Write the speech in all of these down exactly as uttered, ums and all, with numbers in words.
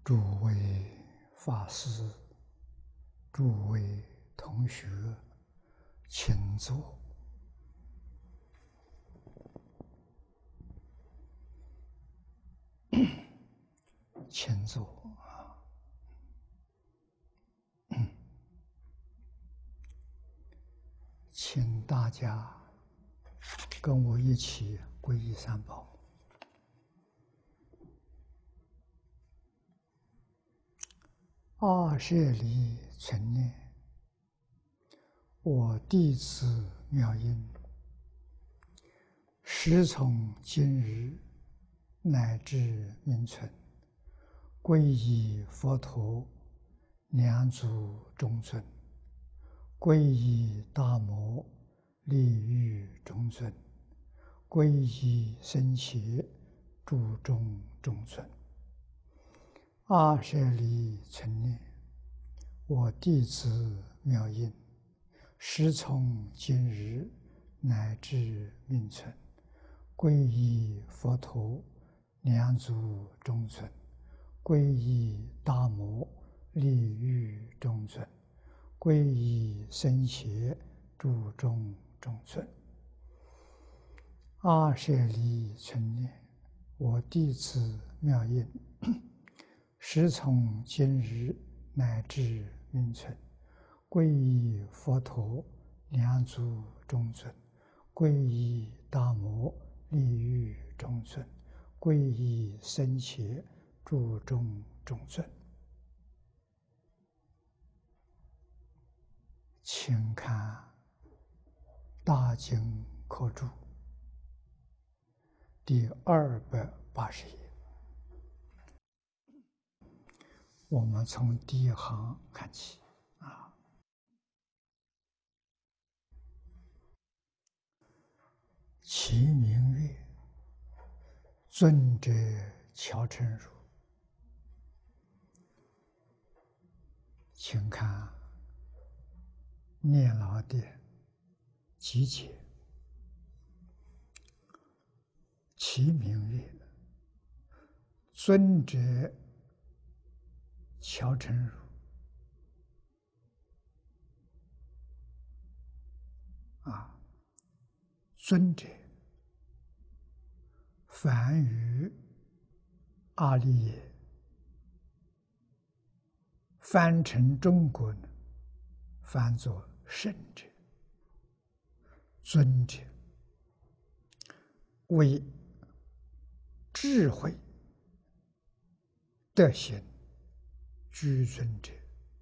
诸位法师、诸位同学，请坐。请坐啊！请大家跟我一起皈依三宝。阿舍离存念，我弟子妙音，时从今日乃至命存，皈依佛陀，两足中尊；皈依大摩，利欲中尊；皈依僧伽，注中中尊。阿舍离存念，我弟子妙音，时从今日乃至命存，皈依佛陀，两足中尊；皈依大摩，利欲中尊；皈依僧伽，注中中尊。阿舍离存念，我弟子妙音，时从今日乃至命存，皈依佛陀，两足中尊；皈依大摩，利欲中尊；皈依僧伽，注中中尊。请看大经科注第二百八十页，我们从第一行看起啊。其名曰尊者乔成如，请看念老的集解。其名曰尊者乔成如，啊，尊者梵语阿利耶，翻成中国呢，翻作圣者、尊者，为智慧、德行居尊者，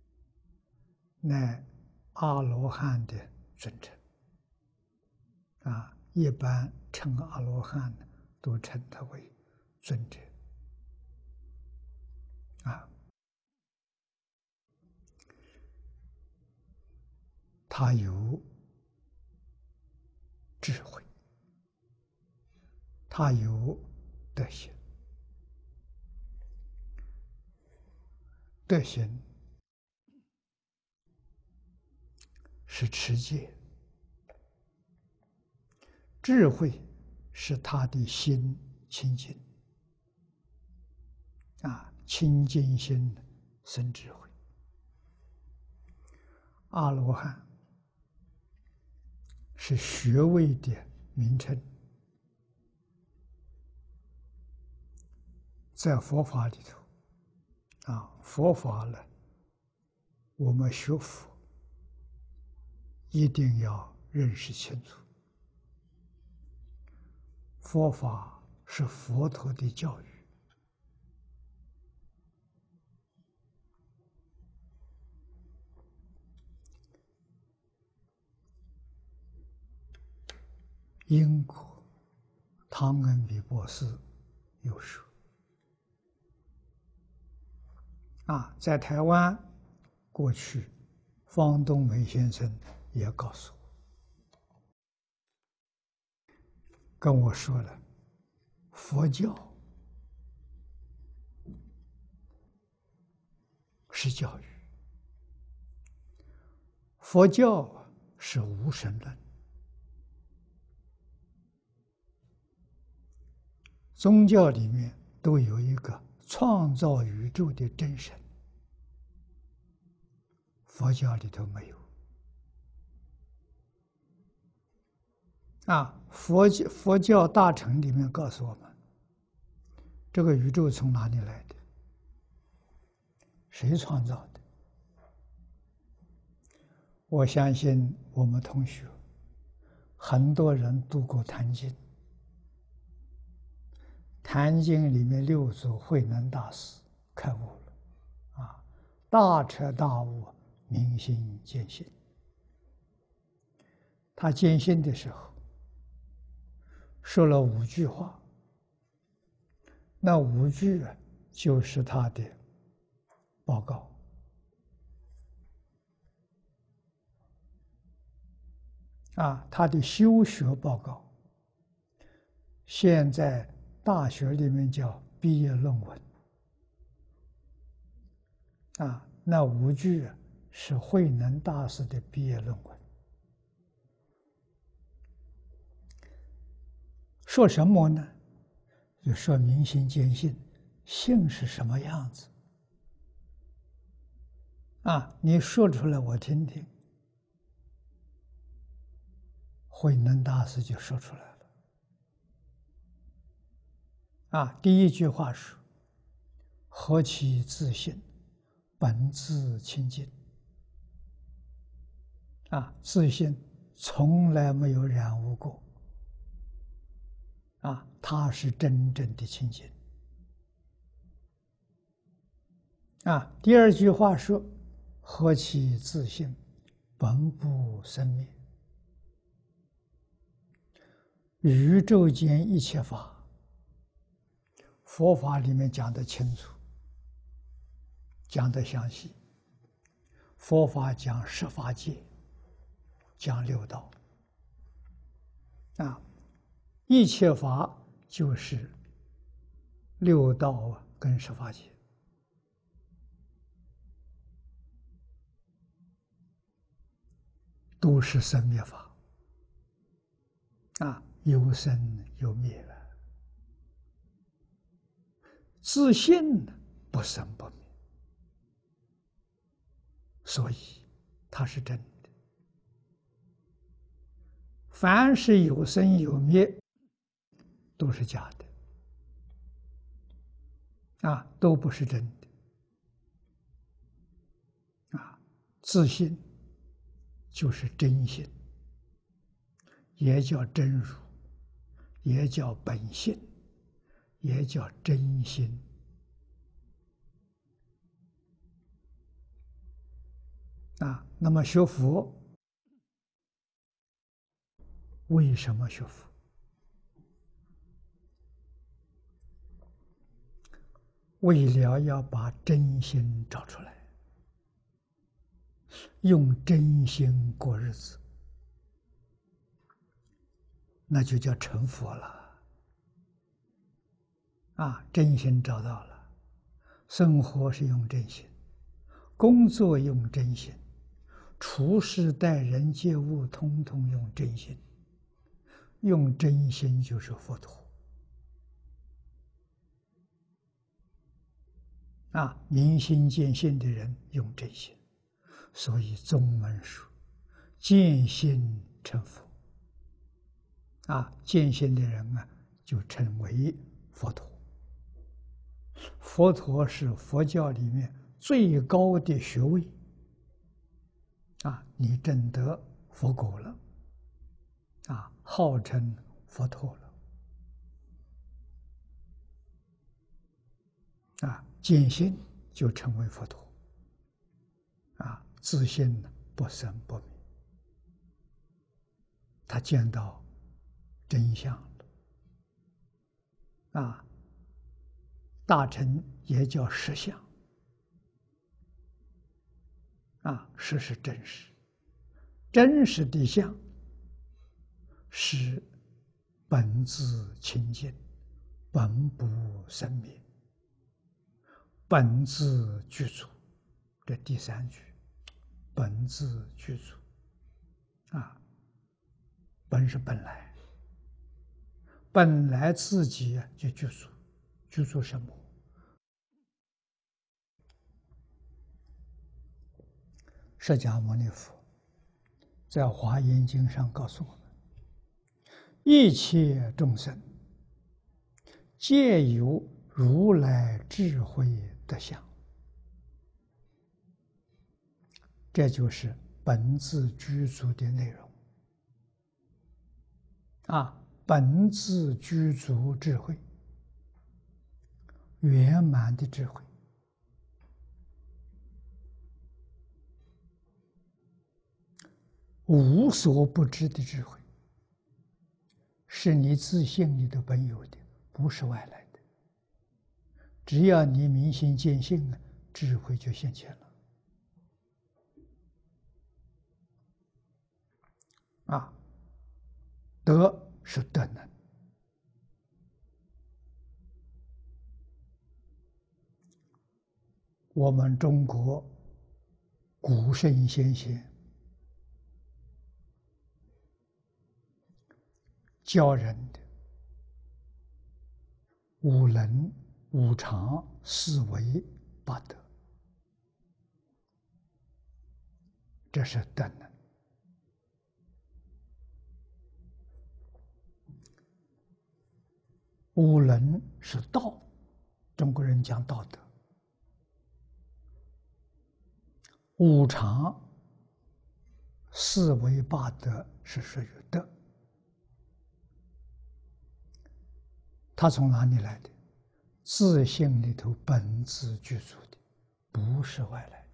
乃阿罗汉的尊称。啊，一般称阿罗汉呢，都称他为尊者。啊，他有智慧，他有德行。德行是持戒，智慧是他的心清净。啊，清净心生智慧。阿罗汉是学位的名称，在佛法里头，啊，佛法呢，我们学佛一定要认识清楚，佛法是佛陀的教育。因果，汤恩比博士有说，啊，在台湾过去，方东梅先生也告诉我，跟我说了，佛教是教育，佛教是无神论。宗教里面都有一个创造宇宙的真神，佛教里头没有。啊，佛教佛教大乘里面告诉我们，这个宇宙从哪里来的？谁创造的？我相信我们同学很多人读过《坛经》，《坛经》里面六祖慧能大师开悟了，啊，大彻大悟，明心见性。他见性的时候说了五句话，那五句啊，就是他的报告。啊，他的修学报告，现在大学里面叫毕业论文。啊，那五句啊，是慧能大师的毕业论文。说什么呢？就说明心见性，性是什么样子？啊，你说出来我听听。慧能大师就说出来了。啊，第一句话是：何其自性，本自清净。啊，自性从来没有染污过。啊，它是真正的清净。啊，第二句话说：何其自性，本不生灭。宇宙间一切法，佛法里面讲得清楚，讲得详细。佛法讲十法界，讲六道。啊，一切法就是六道啊，跟十法界。都是生灭法。啊，有生有灭了。自性不生不灭，所以它是真的。凡是有生有灭，都是假的，啊，都不是真的。啊，自性就是真性，也叫真如，也叫本性，也叫真心。啊，那么学佛，为什么学佛？为了要把真心找出来，用真心过日子，那就叫成佛了。啊，真心找到了，生活是用真心，工作用真心，处事待人接物，通通用真心。用真心就是佛陀。啊，明心见性的人用真心，所以宗门说见性成佛。啊，见性的人啊，就称为佛陀。佛陀是佛教里面最高的学位。啊，你证得佛果了，啊，号称佛陀了。啊，见性就成为佛陀。啊，自性不生不灭，他见到真相了。啊，大乘也叫实相。啊，实是真实，真实的相是本自清净，本不生灭，本自具足。这第三句，本自具足。啊，本是本来，本来自己就具足，具足什么？ 释迦牟尼佛在《华严经》上告诉我们：一切众生皆有如来智慧德相。这就是本自具足的内容啊！本自具足智慧，圆满的智慧，无所不知的智慧，是你自性里的本有的，不是外来的。只要你明心见性呢，智慧就现前了。啊，德是德能，我们中国古圣先贤教人的五能、五常、四维、八德，这是德能。五能是道，中国人讲道德；五常、四维、八德是属于德。它从哪里来的？自性里头本自具足的，不是外来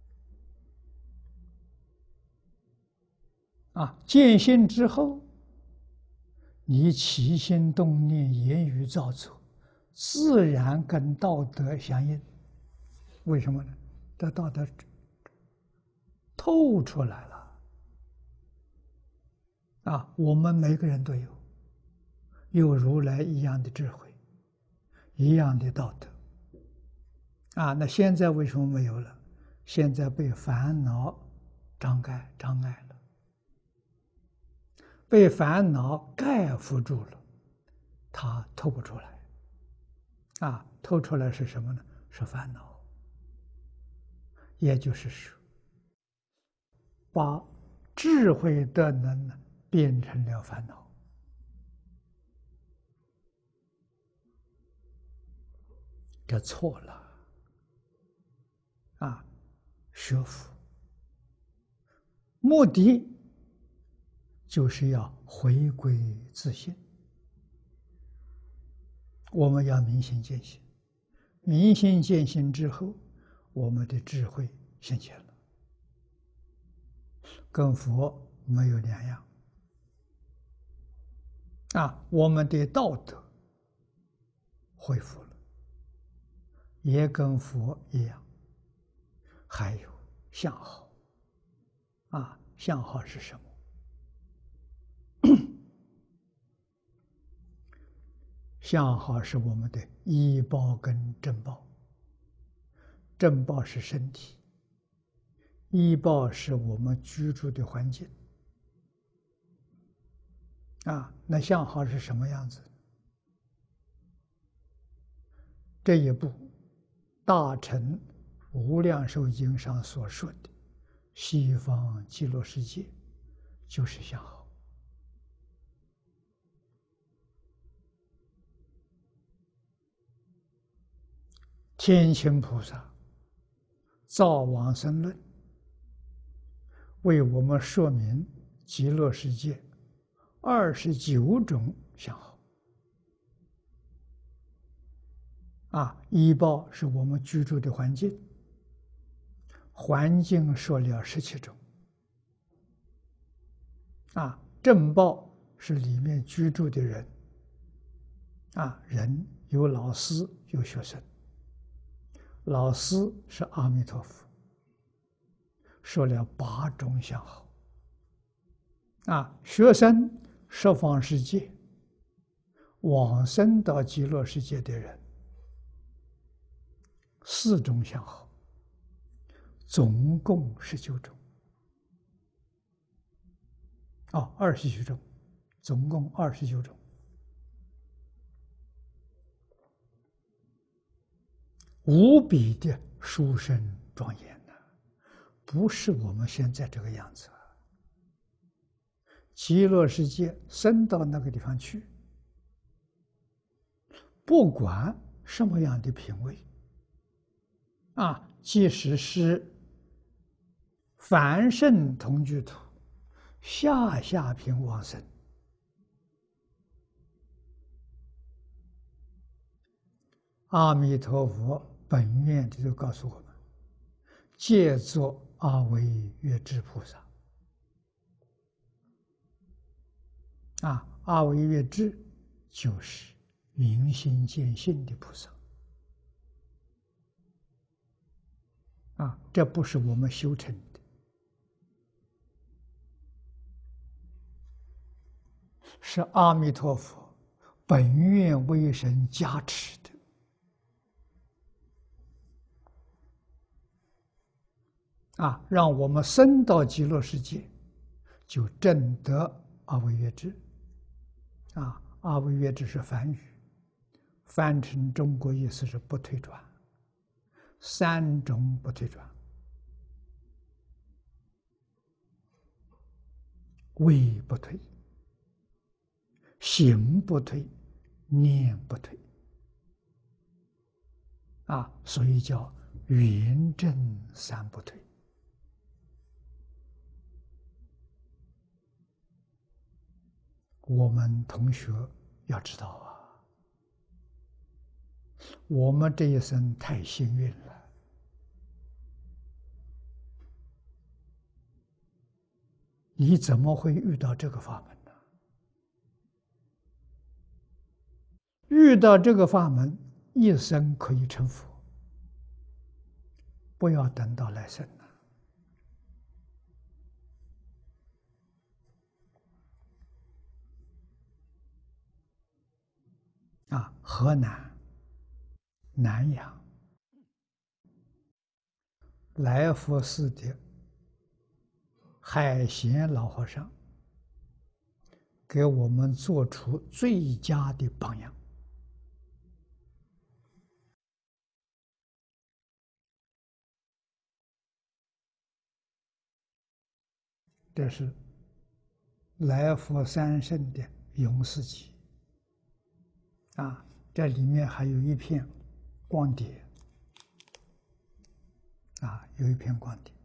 的。啊，见性之后，你起心动念、言语造作，自然跟道德相应。为什么呢？这道德透出来了。啊，我们每个人都有，有如来一样的智慧，一样的道德。啊，那现在为什么没有了？现在被烦恼障碍障碍了。被烦恼盖覆住了，它透不出来。啊，透出来是什么呢？是烦恼。也就是说，把智慧的能变成了烦恼。这错了。啊，学佛目的就是要回归自性，我们要明心见性，明心见性之后，我们的智慧现前了，跟佛没有两样。啊，我们的道德恢复了，也跟佛一样。还有相好，啊，相好是什么？相好是我们的依报跟正报。正报是身体，依报是我们居住的环境。啊，那相好是什么样子？这一部大乘无量寿经上所说的西方极乐世界，就是相好。天亲菩萨造往生论，为我们说明极乐世界二十九种相好。啊，依报是我们居住的环境，环境说了十七种。啊，正报是里面居住的人。啊，人有老师有学生，老师是阿弥陀佛，说了八种相好。啊，学生十方世界往生到极乐世界的人，四种相好，总共十九种。哦，二十九种，总共二十九种。无比的殊胜庄严呐！ 不是我们现在这个样子。极乐世界升到那个地方去，不管什么样的品位，啊，即使是凡圣同居土、下下品往生，阿弥陀佛本愿的就告诉我们，借作阿惟越致菩萨。啊，阿惟越致就是明心见性的菩萨。啊，这不是我们修成的，是阿弥陀佛本愿威神加持的。啊，让我们升到极乐世界，就证得阿惟越致。啊，阿惟越致是梵语，翻成中国意思是不退转，三种不退转：位不退，行不退，念不退。啊，所以叫圆正三不退。我们同学要知道啊，我们这一生太幸运了。你怎么会遇到这个法门呢？遇到这个法门，一生可以成佛，不要等到来生了。啊，河南南阳来佛寺的海贤老和尚给我们做出最佳的榜样。这是来佛三圣的永世集。啊，这里面还有一片光碟，啊，有一片光碟。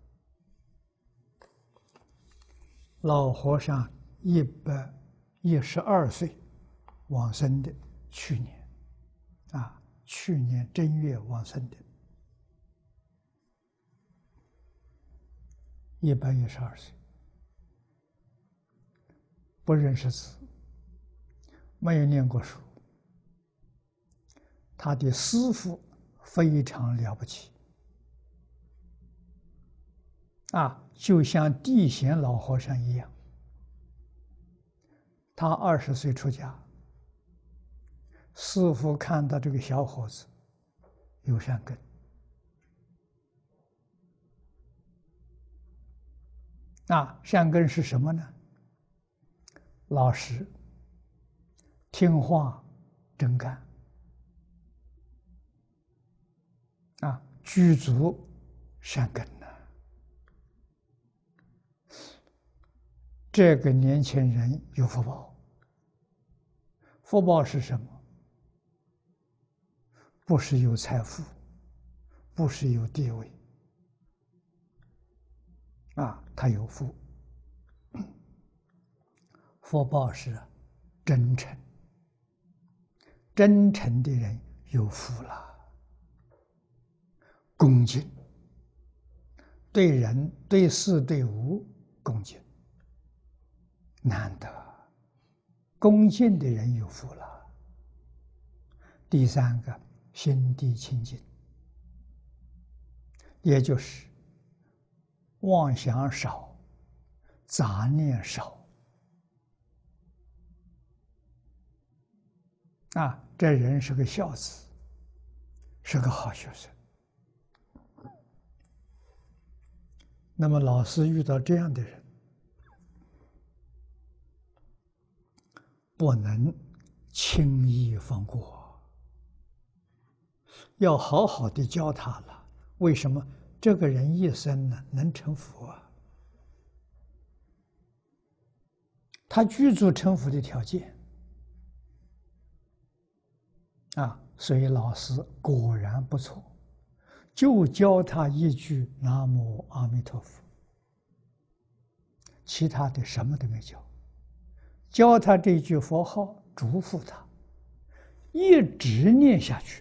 老和尚一百一十二岁往生的，去年，啊，去年正月往生的，一百一十二岁，不认识字，没有念过书。他的师父非常了不起，啊，就像地贤老和尚一样。他二十岁出家，师父看到这个小伙子有善根，啊，善根是什么呢？老实、听话、真干。啊，具足善根呢。这个年轻人有福报。福报是什么？不是有财富，不是有地位，啊，他有福。福报是真诚，真诚的人有福了。恭敬，对人、对事、对物恭敬，难得。恭敬的人有福了。第三个，心地清净，也就是妄想少，杂念少。啊，这人是个孝子，是个好学生。那么老师遇到这样的人，不能轻易放过，要好好的教他了。为什么？ 这个人一生呢能成佛啊，他具足成佛的条件啊，所以老师果然不错，就教他一句南无阿弥陀佛，其他的什么都没教，教他这句佛号，嘱咐他一直念下去，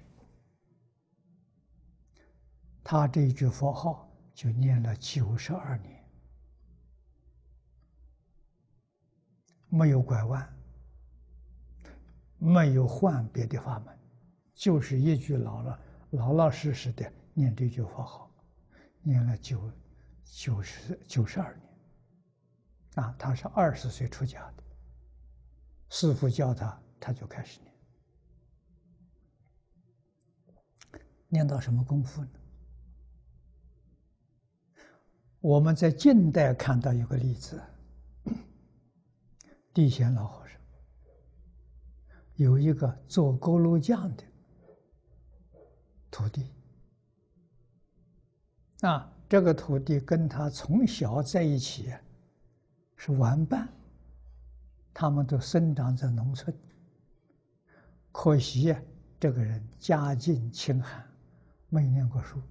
他这句佛号就念了九十二年，没有拐弯，没有换别的法门，就是一句老了老老实实的念这句佛号，念了九九十九十二年。啊，他是二十岁出家的，师父教他，他就开始念，念到什么功夫呢？我们在近代看到有个例子，地贤老和尚有一个做锅炉匠的徒弟，啊，这个徒弟跟他从小在一起是玩伴，他们都生长在农村。可惜啊，这个人家境清寒，没念过书，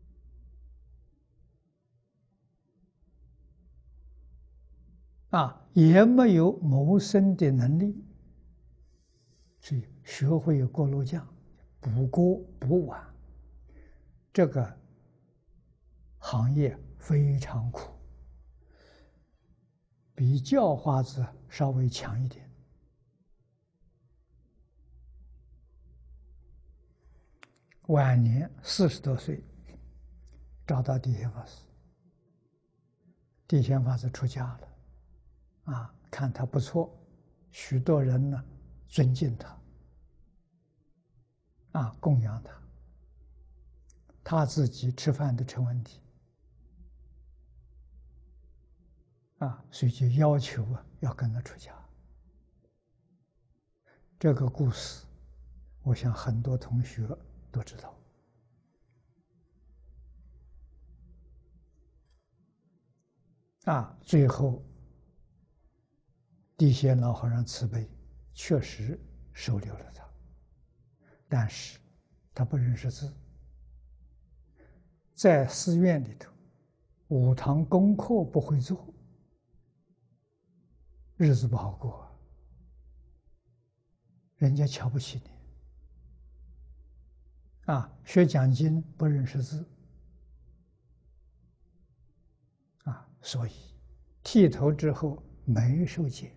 啊，也没有谋生的能力，所以学会锅炉匠，补锅补碗，这个行业非常苦，比叫花子稍微强一点。晚年四十多岁，找到地贤法师，地贤法师出家了，啊，看他不错，许多人呢尊敬他，啊，供养他，他自己吃饭都成问题，啊，所以就要求啊要跟他出家。这个故事，我想很多同学都知道。啊，最后地贤老和尚慈悲，确实收留了他，但是他不认识字，在寺院里头，五堂功课不会做，日子不好过，人家瞧不起你。啊，学讲经不认识字，啊，所以剃头之后没受戒，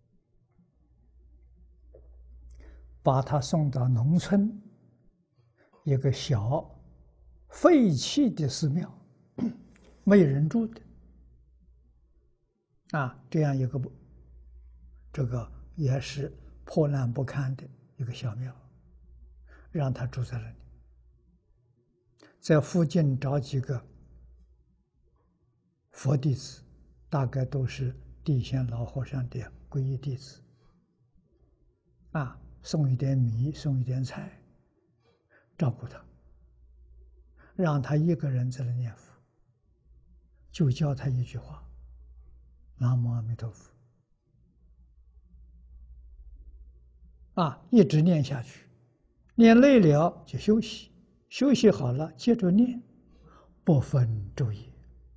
把他送到农村一个小废弃的寺庙，没人住的，啊，这样一个不，这个也是破烂不堪的一个小庙，让他住在那里，在附近找几个佛弟子，大概都是地贤老和尚的皈依弟子，啊，送一点米，送一点菜，照顾他，让他一个人在那念佛，就教他一句话：南无阿弥陀佛。啊，一直念下去，念累了就休息，休息好了接着念，不分昼夜。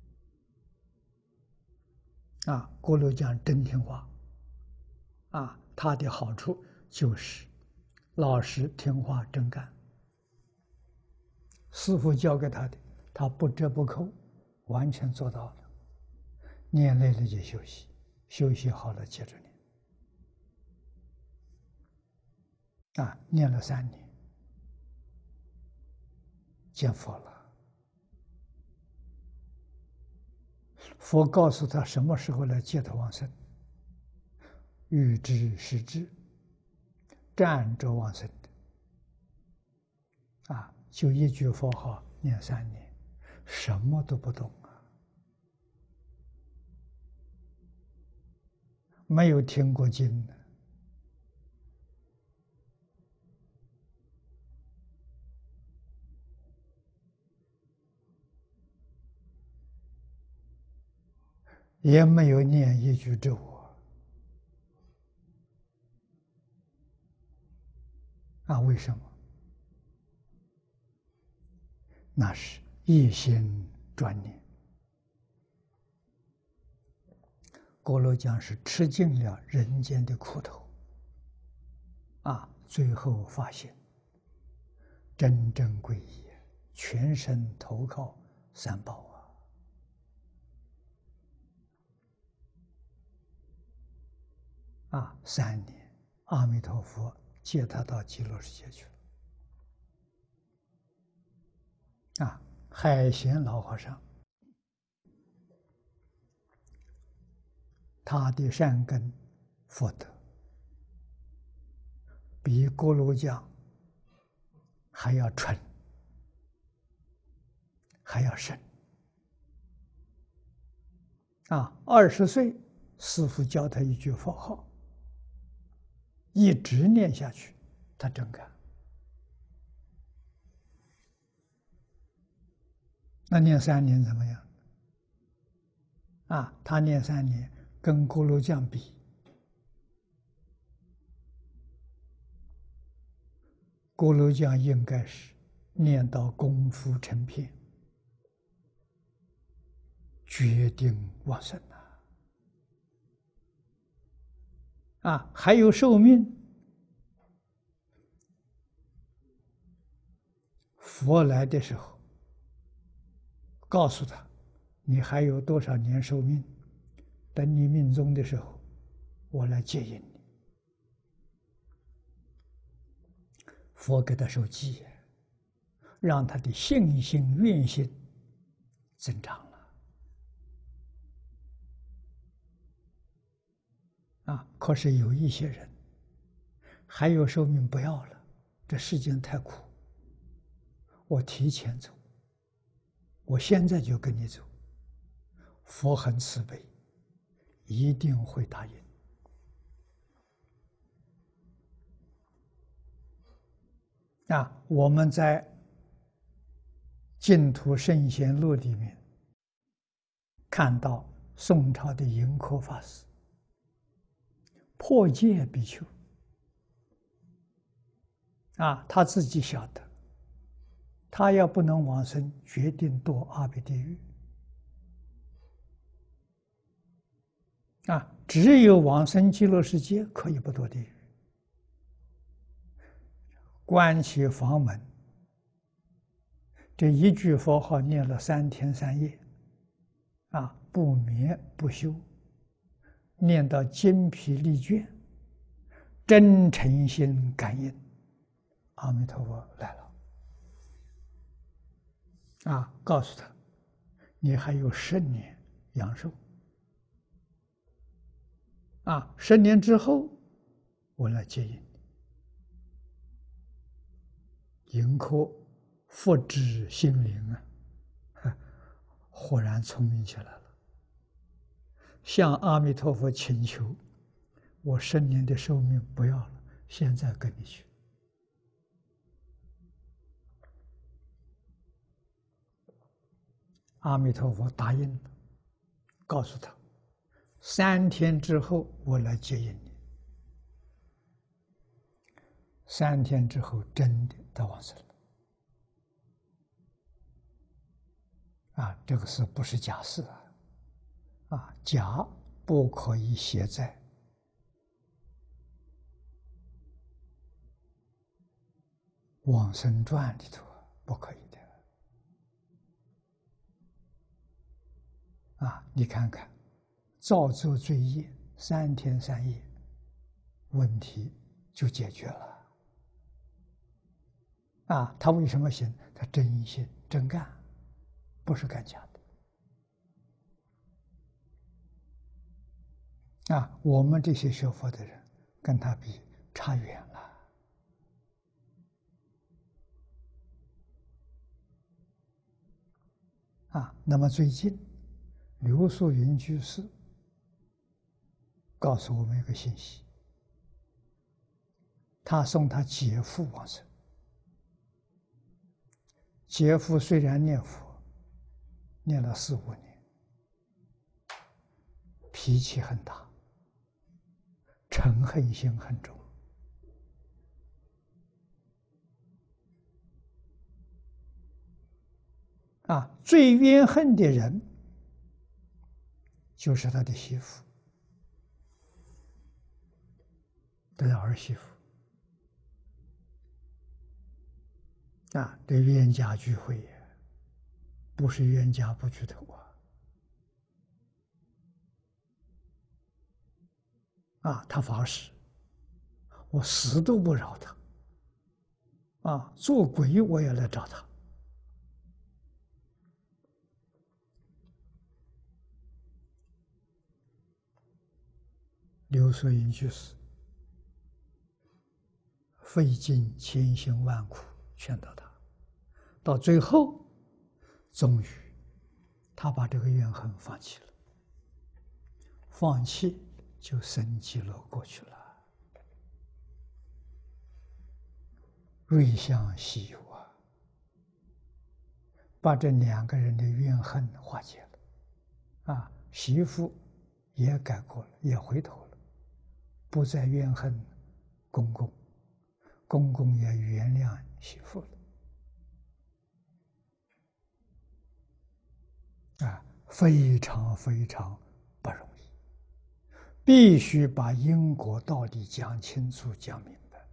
啊，锅炉匠真听话。啊，他的好处就是老实听话真干。师父教给他的，他不折不扣，完全做到了。念累了就休息，休息好了接着念。啊，念了三年，见佛了。佛告诉他什么时候来接他往生，欲知时至，站着往生的。啊，就一句佛号念三年，什么都不懂啊，没有听过经的。 也没有念一句咒啊！为什么？那是一心专念。锅炉匠是吃尽了人间的苦头啊，最后发现真正皈依，全身投靠三宝啊！啊，三年，阿弥陀佛接他到极乐世界去了。啊，海贤老和尚，他的善根福德比锅炉匠还要纯，还要深。啊，二十岁，师父教他一句佛号，一直念下去，他真干。那念三年怎么样？啊，他念三年跟锅炉匠比，锅炉匠应该是念到功夫成片，决定往生啊！啊，还有寿命。佛来的时候，告诉他，你还有多少年寿命？等你命终的时候，我来接引你。佛给他受记，让他的信心、愿心增长了。啊，可是有一些人还有寿命不要了，这世间太苦，我提前走，我现在就跟你走。佛很慈悲，一定会答应。啊，我们在《净土圣贤录》里面看到宋朝的盈科法师破戒比丘，啊，他自己晓得，他要不能往生，决定堕阿鼻地狱。啊，只有往生极乐世界可以不堕地狱。关起房门，这一句佛号念了三天三夜，啊，不眠不休，念到精疲力倦，真诚心感应，阿弥陀佛来了，啊，告诉他，你还有十年阳寿，啊，十年之后我来接引你。盈科复知心灵啊，豁然聪明起来了，向阿弥陀佛请求，我十年的寿命不要了，现在跟你去。阿弥陀佛答应了，告诉他，三天之后我来接引你。三天之后，真的他往生了。啊，这个事不是假事啊！啊，假不可以写在往生传里头，不可以的。啊，你看看，造作罪业三天三夜，问题就解决了。啊，他为什么行？他真心真干，不是干假的。啊，我们这些学佛的人跟他比差远了。啊，那么最近刘素云居士告诉我们一个信息，他送他姐夫往生。姐夫虽然念佛，念了四五年， 脾气很大，嗔恨心很重。啊，最怨恨的人就是他的媳妇，他的儿媳妇。啊，这冤家聚会，不是冤家不聚头啊！啊，他发誓，我死都不饶他。啊，做鬼我也来找他。刘素英居士费尽千辛万苦劝导他，到最后，终于他把这个怨恨放弃了，放弃就生极乐过去了。瑞相稀有啊，把这两个人的怨恨化解了。啊，媳妇也改过了，也回头了，不再怨恨公公，公公也原谅媳妇了。啊，非常非常不容易，必须把因果道理讲清楚、讲明白。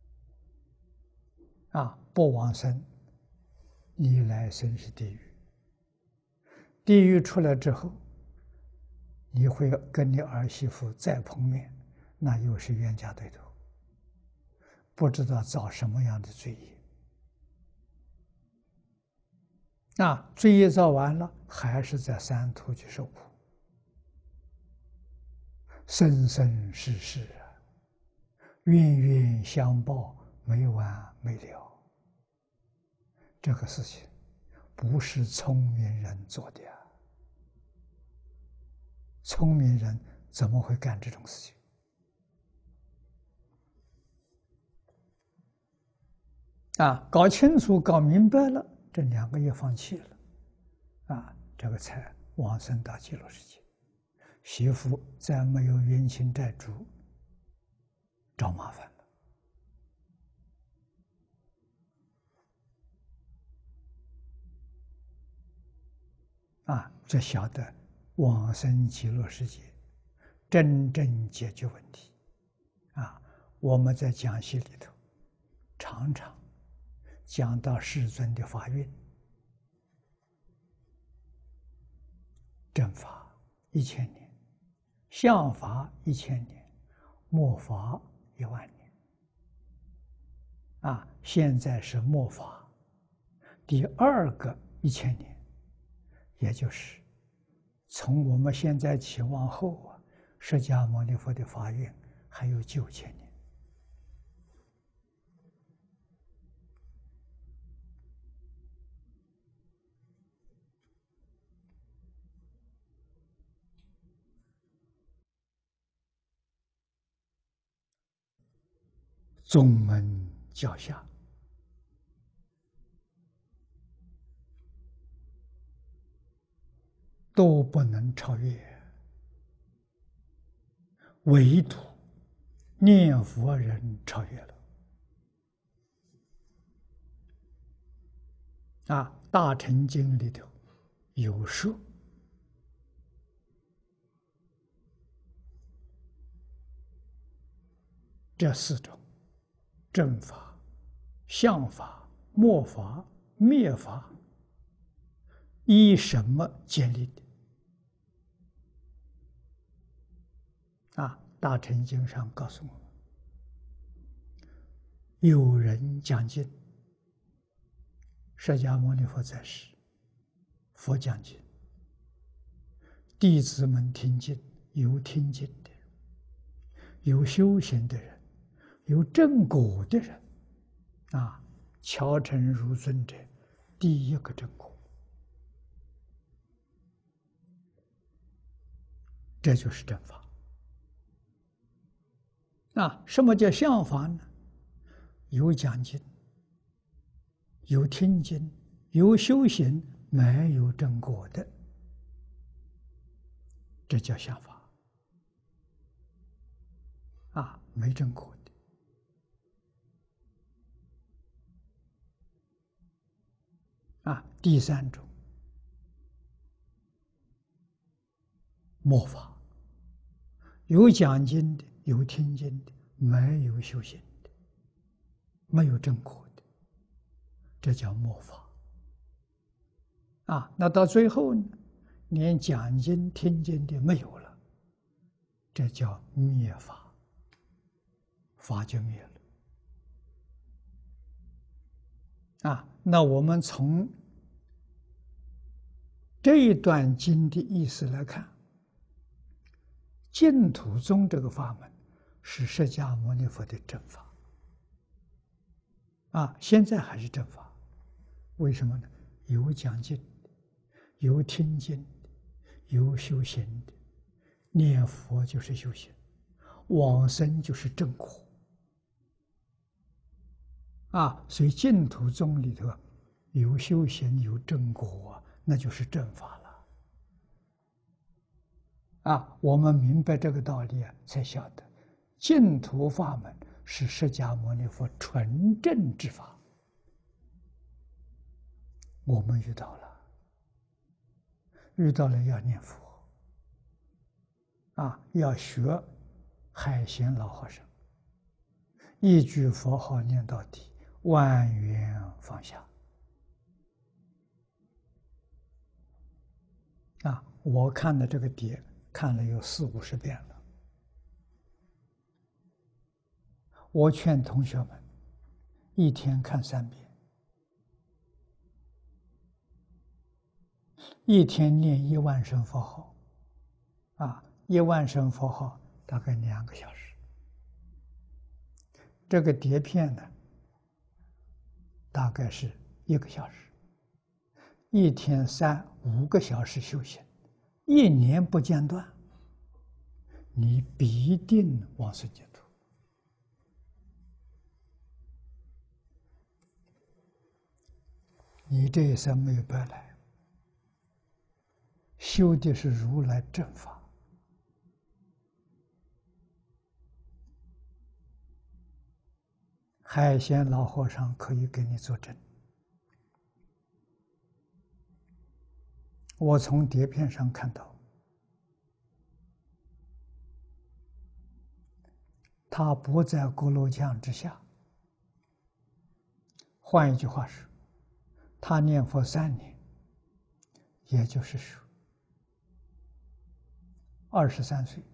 啊，不往生，你来生是地狱。地狱出来之后，你会跟你儿媳妇再碰面，那又是冤家对头，不知道造什么样的罪业。那罪业造完了，还是在三途去受苦，生生世世啊，冤冤相报，没完没了。这个事情不是聪明人做的啊，聪明人怎么会干这种事情？啊，搞清楚、搞明白了，这两个也放弃了，啊，这个才往生到极乐世界。媳妇再没有冤亲债主找麻烦了。啊，这晓得往生极乐世界真正解决问题。啊，我们在讲习里头常常讲到世尊的法运，正法一千年，相法一千年，末法一万年。啊，现在是末法第二个一千年，也就是从我们现在起往后啊，释迦牟尼佛的法运还有九千年。宗门教下，都不能超越，唯独念佛人超越了。啊，《大乘经》里头有说，这四种正法、相法、末法、灭法，依什么建立的？啊，《大乘经》上告诉我们：有人讲经，释迦牟尼佛在世，佛讲经，弟子们听经，有听经的，有修行的人。有正果的人，啊，乔成如尊者，第一个正果，这就是正法。啊，什么叫相法呢？有讲经，有听经，有修行，没有正果的，这叫相法。 啊，没证果的。啊，第三种末法，有讲经的，有听经的，没有修行的，没有证果的，这叫末法。啊，那到最后呢，连讲经听经的没有了，这叫灭法，法就灭了。啊，那我们从这一段经的意思来看，净土宗这个法门是释迦牟尼佛的正法。啊，现在还是正法，为什么呢？有讲经的，有听经的，有修行的，念佛就是修行，往生就是正果。啊，所以净土宗里头有修行有正果，那就是正法了。啊，我们明白这个道理啊，才晓得净土法门是释迦牟尼佛纯正之法。我们遇到了，遇到了要念佛，啊，要学海贤老和尚，一句佛号念到底，万缘放下。啊，我看的这个碟看了有四五十遍了。我劝同学们一天看三遍，一天念一万声佛号，啊，一万声佛号大概两个小时。这个碟片呢，大概是一个小时，一天三五个小时修行，一年不间断，你必定往生净土。你这一生没有白来，修的是如来正法。海贤老和尚可以给你作证。我从碟片上看到，他不在锅炉匠之下。换一句话说，他念佛三年，也就是说二十三岁。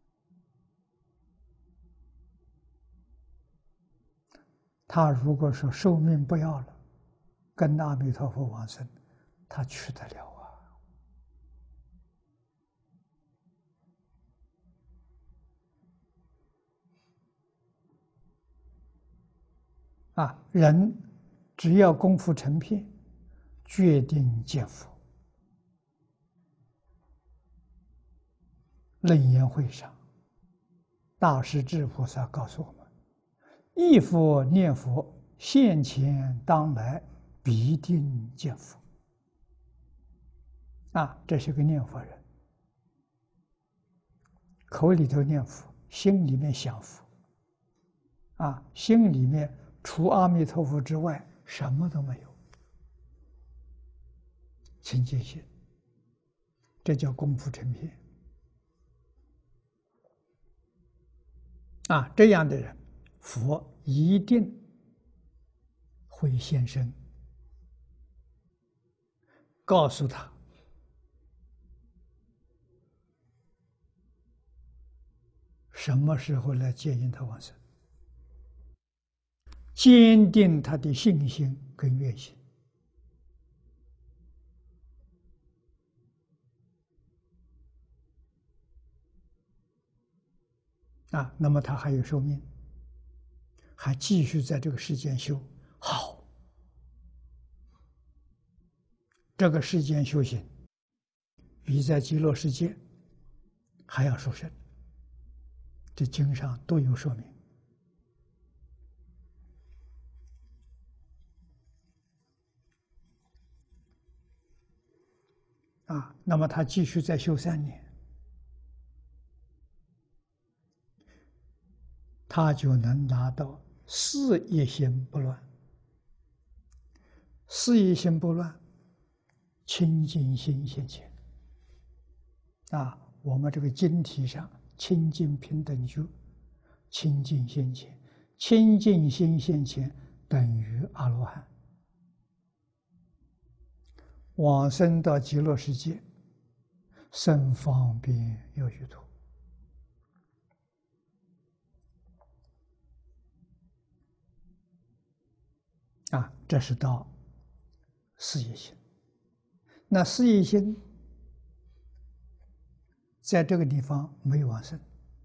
他如果说寿命不要了，跟阿弥陀佛往生，他去得了啊！啊，人只要功夫成片，决定见佛。楞严会上，大势至菩萨告诉我们：忆佛念佛，现前当来必定见佛。啊，这是个念佛人，口里头念佛，心里面想佛。啊，心里面除阿弥陀佛之外，什么都没有，清净心，这叫功夫成片。啊，这样的人，佛一定会现身，告诉他什么时候来接引他往生，坚定他的信心跟愿心。啊，那么他还有寿命，还继续在这个世间修好，这个世间修行比在极乐世界还要殊胜，这经上都有说明。啊，那么他继续再修三年， 他就能拿到事业心不乱。事业心不乱，清净心现前。啊，我们这个经题上清净平等觉，清净现前，清净心现前等于阿罗汉。往生到极乐世界，甚方便有余土。啊，这是到事业心。那事业心在这个地方没有往生，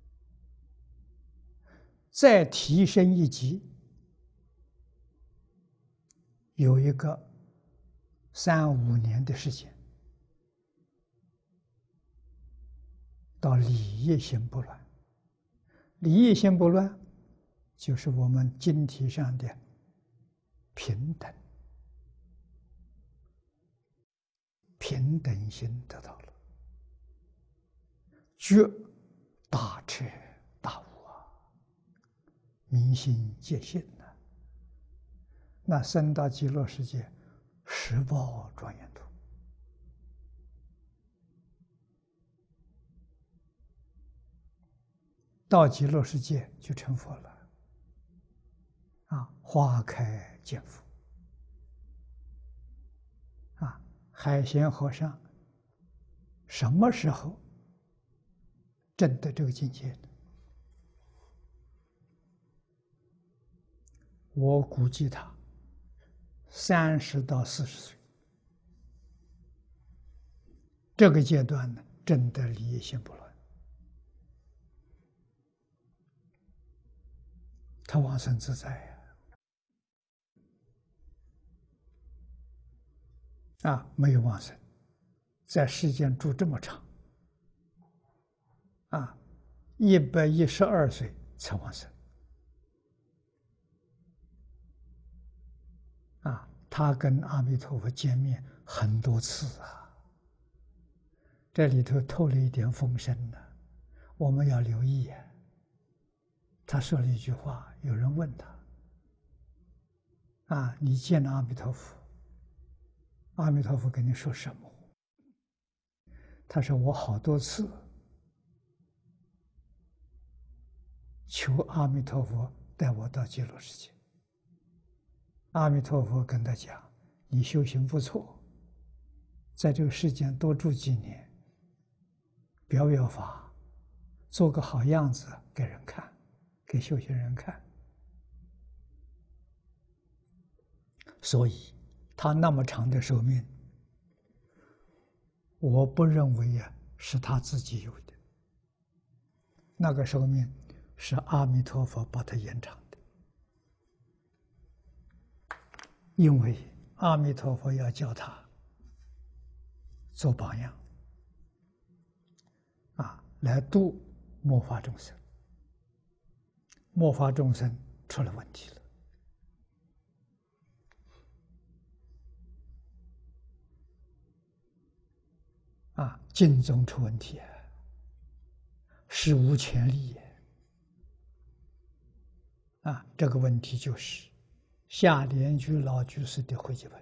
再提升一级，有一个三五年的时间，到理业心不乱。理业心不乱，就是我们经题上的平等，平等心得到了，觉大彻大悟啊，明心见性呐、啊。那生到极乐世界，十报庄严土。到极乐世界就成佛了，啊，花开见佛。啊，海贤和尚什么时候证得这个境界呢？我估计他三十到四十岁，这个阶段呢，证得理业心不乱。他往生自在呀、啊，啊，没有往生，在世间住这么长，啊，一百一十二岁才往生，啊，他跟阿弥陀佛见面很多次啊，这里头透了一点风声呢，我们要留意啊。他说了一句话，有人问他：“啊，你见了阿弥陀佛，阿弥陀佛跟你说什么？”他说：“我好多次求阿弥陀佛带我到极乐世界。阿弥陀佛跟他讲：你修行不错，在这个世间多住几年，表表法，做个好样子给人看。”给修行人看，所以他那么长的寿命，我不认为呀是他自己有的，那个寿命是阿弥陀佛把他延长的，因为阿弥陀佛要叫他做榜样，啊，来度末法众生。末法众生出了问题了，啊，经中出问题啊，史无前例啊！这个问题就是夏莲居老居士的汇集本，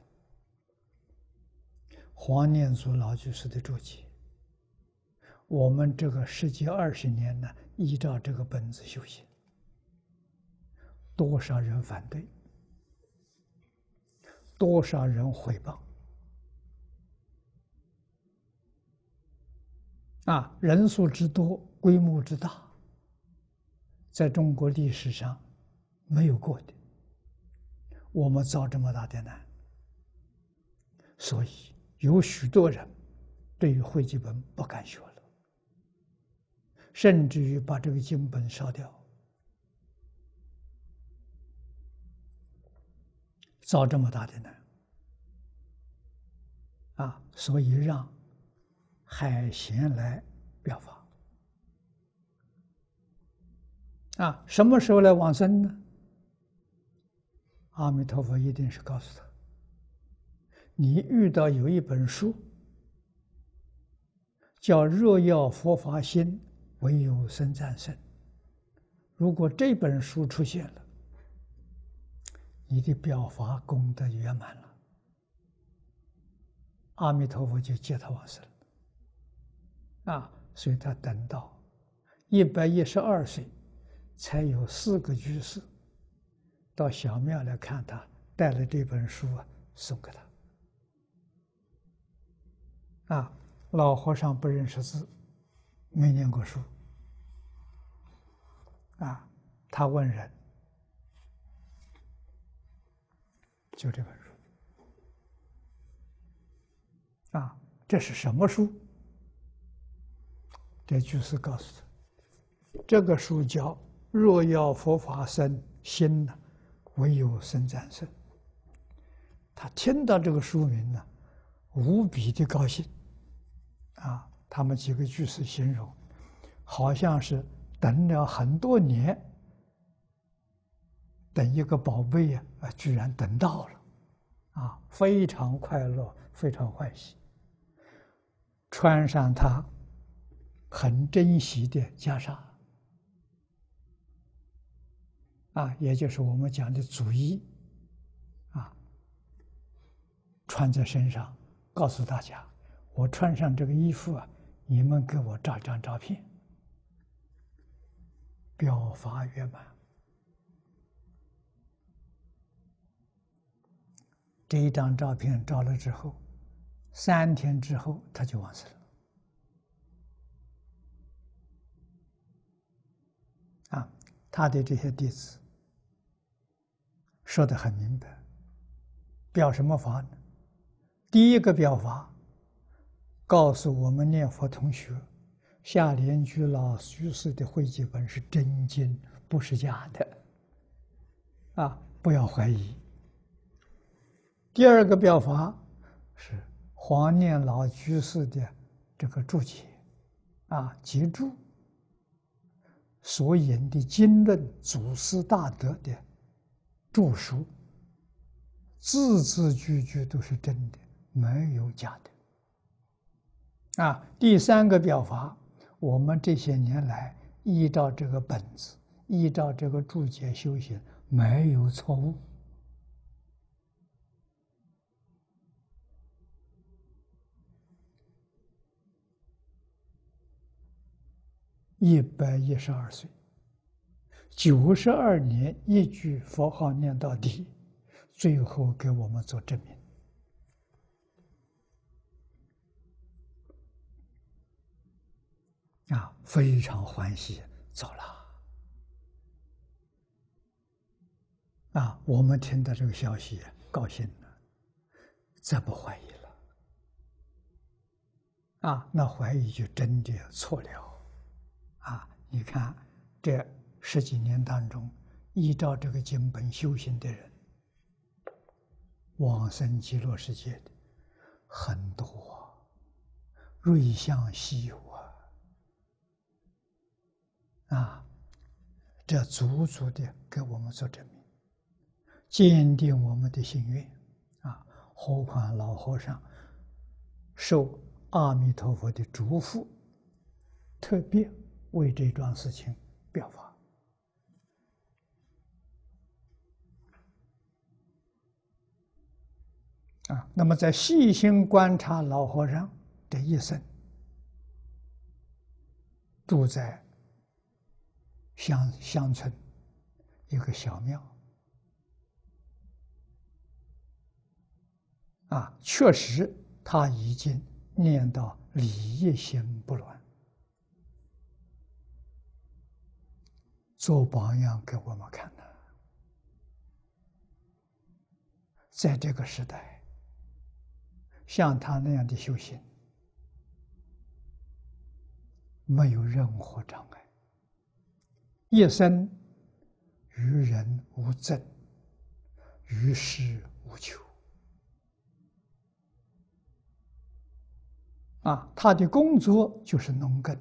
黄念祖老居士的注解。我们这个十几二十年呢，依照这个本子修行。多少人反对，多少人诽谤，啊，人数之多，规模之大，在中国历史上没有过的。我们遭这么大的难，所以有许多人对于汇集本不敢学了，甚至于把这个经本烧掉。遭这么大的难，啊，所以让海贤来表法，啊，什么时候来往生呢？阿弥陀佛一定是告诉他，你遇到有一本书，叫《若要佛法心，唯有僧战胜》， 如果这本书出现了，你的表法功德圆满了，阿弥陀佛就接他往生了。啊，所以他等到一百一十二岁，才有四个居士到小庙来看他，带了这本书啊送给他。啊，老和尚不认识字，没念过书。啊，他问人，就这本书。啊，这是什么书？这居士告诉他，这个书叫《若要佛法生心呢，唯有僧赞圣》。他听到这个书名呢，无比的高兴。啊，他们几个居士形容，好像是等了很多年，等一个宝贝呀，啊，居然等到了，啊，非常快乐，非常欢喜。穿上他很珍惜的袈裟，啊，也就是我们讲的祖衣，啊，穿在身上，告诉大家，我穿上这个衣服啊，你们给我照张照片，表法圆满。这一张照片照了之后，三天之后他就往生了。啊，他的这些弟子说得很明白，表什么法呢？第一个表法，告诉我们念佛同学，下莲居老居士的汇集本是真经，不是假的，啊，不要怀疑。第二个表法是黄念老居士的这个注解，啊，集注所引的经论祖师大德的著书，字字句句都是真的，没有假的。啊，第三个表法，我们这些年来依照这个本子，依照这个注解修行，没有错误。一百一十二岁，九十二年一句佛号念到底，最后给我们做证明。啊，非常欢喜，走了。啊，我们听到这个消息，高兴了，再不怀疑了。啊，那怀疑就真的错了。啊，你看这十几年当中，依照这个经本修行的人，往生极乐世界的很多，瑞相稀有啊！啊，这足足的给我们做证明，坚定我们的心愿啊！何况老和尚受阿弥陀佛的嘱咐，特别为这桩事情表法。啊，那么在细心观察老和尚的一生，住在乡乡村一个小庙，啊，确实他已经念到理一心不乱，做榜样给我们看的。在这个时代，像他那样的修行，没有任何障碍，一生与人无争，与世无求。啊，他的工作就是农耕，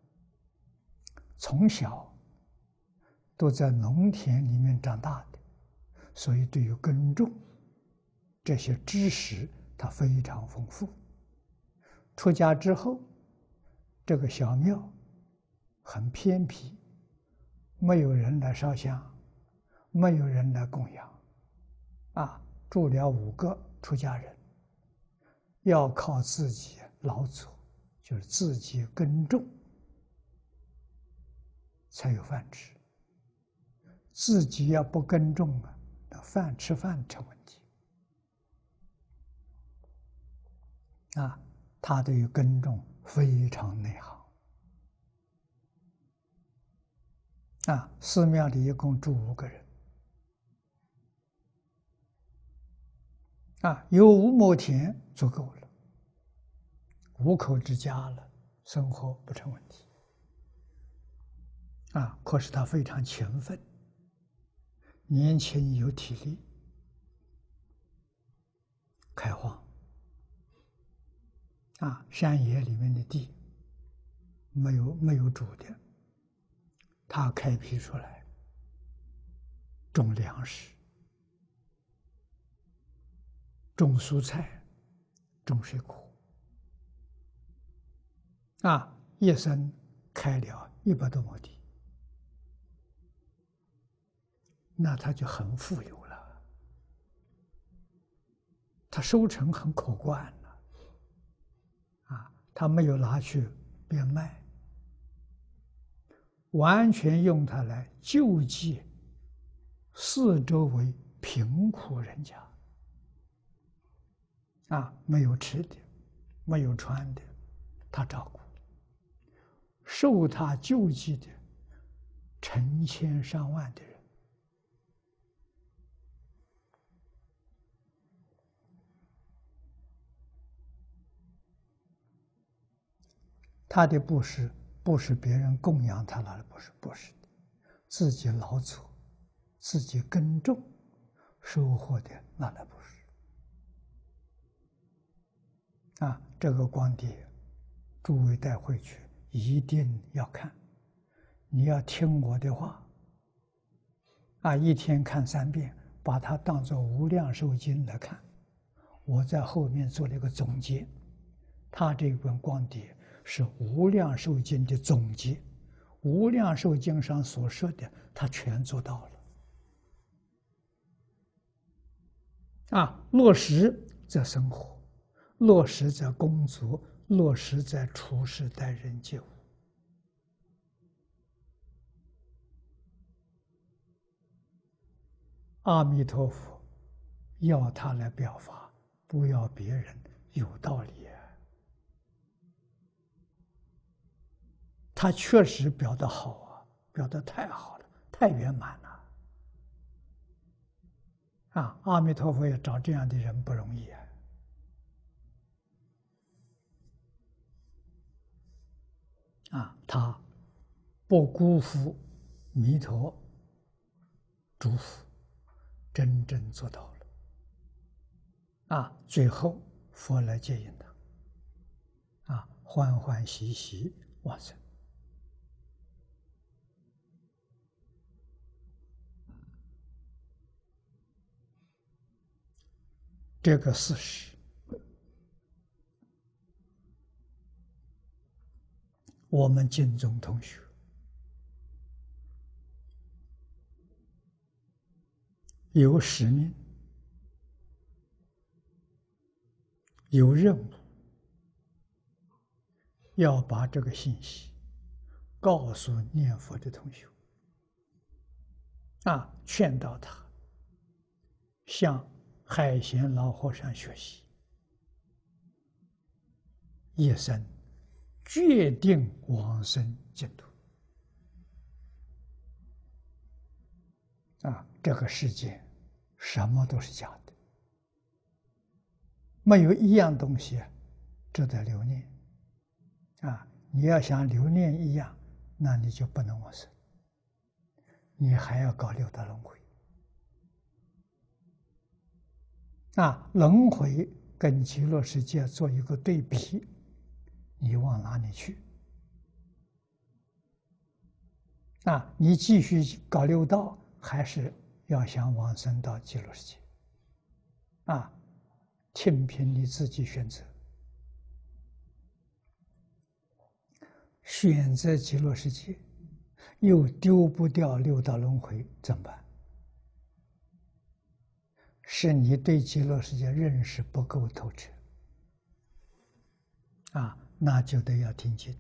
从小都在农田里面长大的，所以对于耕种这些知识，他非常丰富。出家之后，这个小庙很偏僻， 没有人来烧香，没有人来供养，啊，住了五个出家人，要靠自己劳作，就是自己耕种，才有饭吃。自己要不耕种啊，那饭吃饭成问题。啊，他对于耕种非常内行。啊，寺庙里一共住五个人。啊，有五亩田足够了，五口之家了，生活不成问题。啊，可是他非常勤奋，年轻有体力，开荒。啊，山野里面的地没有没有主的，他开辟出来，种粮食，种蔬菜，种水果。啊，一生开了一百多亩地，那他就很富有了，他收成很可观了。啊，他没有拿去变卖，完全用它来救济四周围贫苦人家。啊，没有吃的，没有穿的，他照顾。受他救济的成千上万的人。他的布施不是别人供养他拿的布施，不是的，自己劳作，自己耕种收获的拿来布施。啊，这个光碟，诸位带回去一定要看，你要听我的话，啊，一天看三遍，把它当作《无量寿经》来看。我在后面做了一个总结，他这本光碟是《无量寿经》的总结，《无量寿经》上所说的，他全做到了。啊，落实在生活，落实在工作，落实在处事待人接物。阿弥陀佛要他来表法，不要别人，有道理啊。他确实表得好啊，表得太好了，太圆满了。啊，阿弥陀佛要找这样的人不容易啊。啊，他不辜负弥陀嘱咐，真正做到了。啊，最后佛来接引他，啊，欢欢喜喜往生。这个事实，我们经中同学有使命，有任务，要把这个信息告诉念佛的同学，啊，劝导他向海贤老和尚学习，一生决定往生净土。啊，这个世界什么都是假的，没有一样东西值得留念。啊，你要想留念一样，那你就不能往生，你还要搞六道轮回。啊，轮回跟极乐世界做一个对比，你往哪里去？啊，你继续搞六道，还是要想往生到极乐世界？啊，听凭你自己选择。选择极乐世界， 又丢不掉六道轮回，怎么办？是你对极乐世界认识不够透彻啊，那就得要听经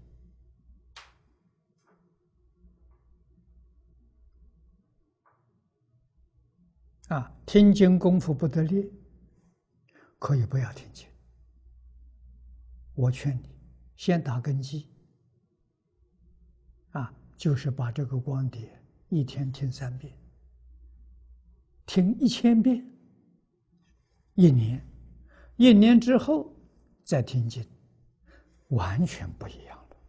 啊。听经功夫不得力，可以不要听经。我劝你先打根基啊，就是把这个光碟一天听三遍，听一千遍，一年，一年之后再听经，完全不一样了。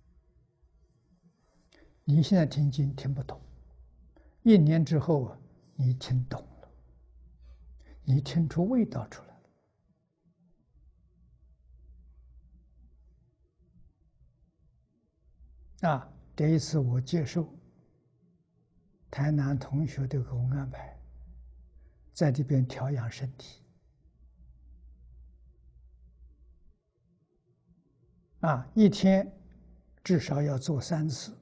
你现在听经听不懂，一年之后啊，你听懂了，你听出味道出来了。啊，这一次我接受台南同学的给我安排，在这边调养身体。啊，一天至少要做三次。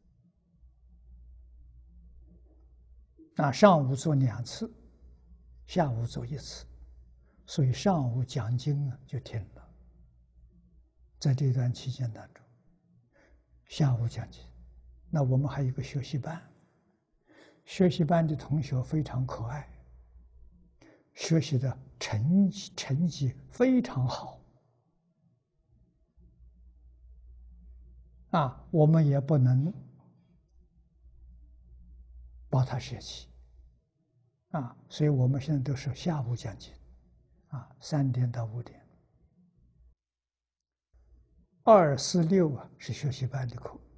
啊，上午做两次，下午做一次，所以上午讲经呢就停了。在这段期间当中，下午讲经，那我们还有一个学习班，学习班的同学非常可爱，学习的成绩成绩非常好。啊，我们也不能把他舍弃。啊，所以我们现在都是下午讲经，啊，三点到五点。二四六啊是学习班的课，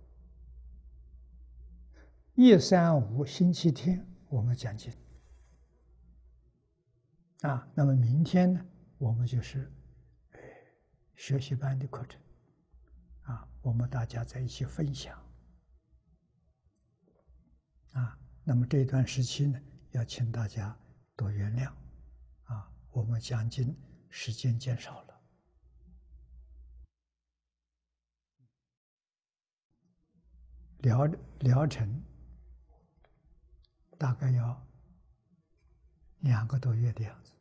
一三五星期天我们讲经。啊，那么明天呢，我们就是呃学习班的课程，啊，我们大家在一起分享。啊，那么这段时期呢，要请大家多原谅，啊，我们讲经时间减少了。疗疗程大概要两个多月的样子。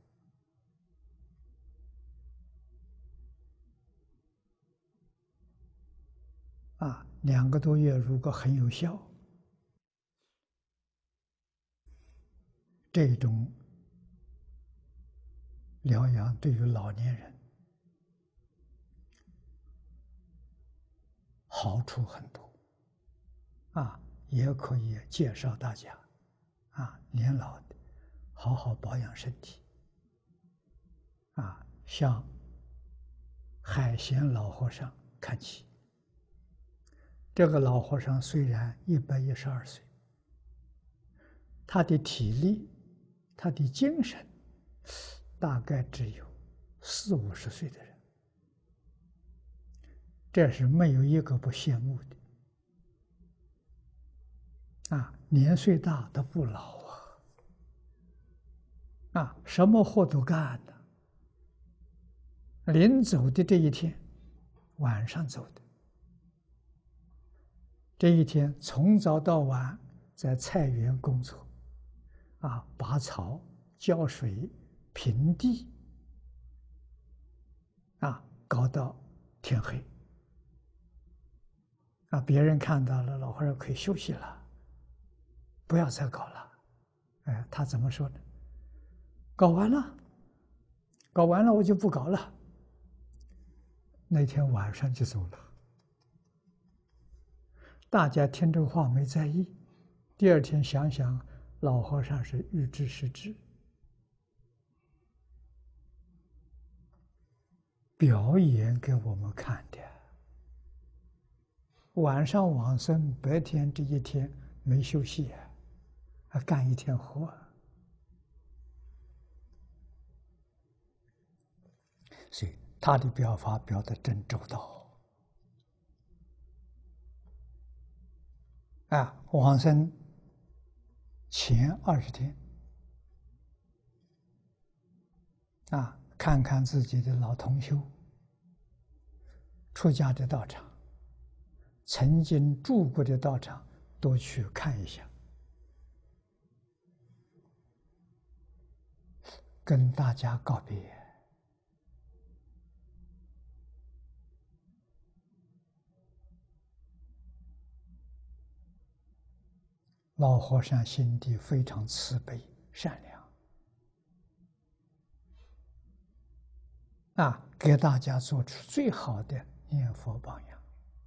啊，两个多月如果很有效，这种疗养对于老年人好处很多。啊，也可以介绍大家，啊，年老的好好保养身体。啊，向海贤老和尚看齐。这个老和尚虽然一百一十二岁，他的体力、他的精神，大概只有四五十岁的人，这是没有一个不羡慕的。啊，年岁大他不老啊，啊，什么活都干的。临走的这一天，晚上走的。这一天从早到晚在菜园工作，啊，拔草、浇水、平地，啊，搞到天黑。啊，别人看到了，老和尚可以休息了。不要再搞了，哎，他怎么说呢？搞完了，搞完了，我就不搞了。那天晚上就走了。大家听这话没在意，第二天想想，老和尚是预知时至，表演给我们看的。晚上往生，白天这一天没休息啊。还干一天活，所以他的表法表得真周到。啊，往生前二十天，啊，看看自己的老同修，出家的道场，曾经住过的道场， 都去看一下，跟大家告别。老和尚心地非常慈悲善良，啊，给大家做出最好的念佛榜样，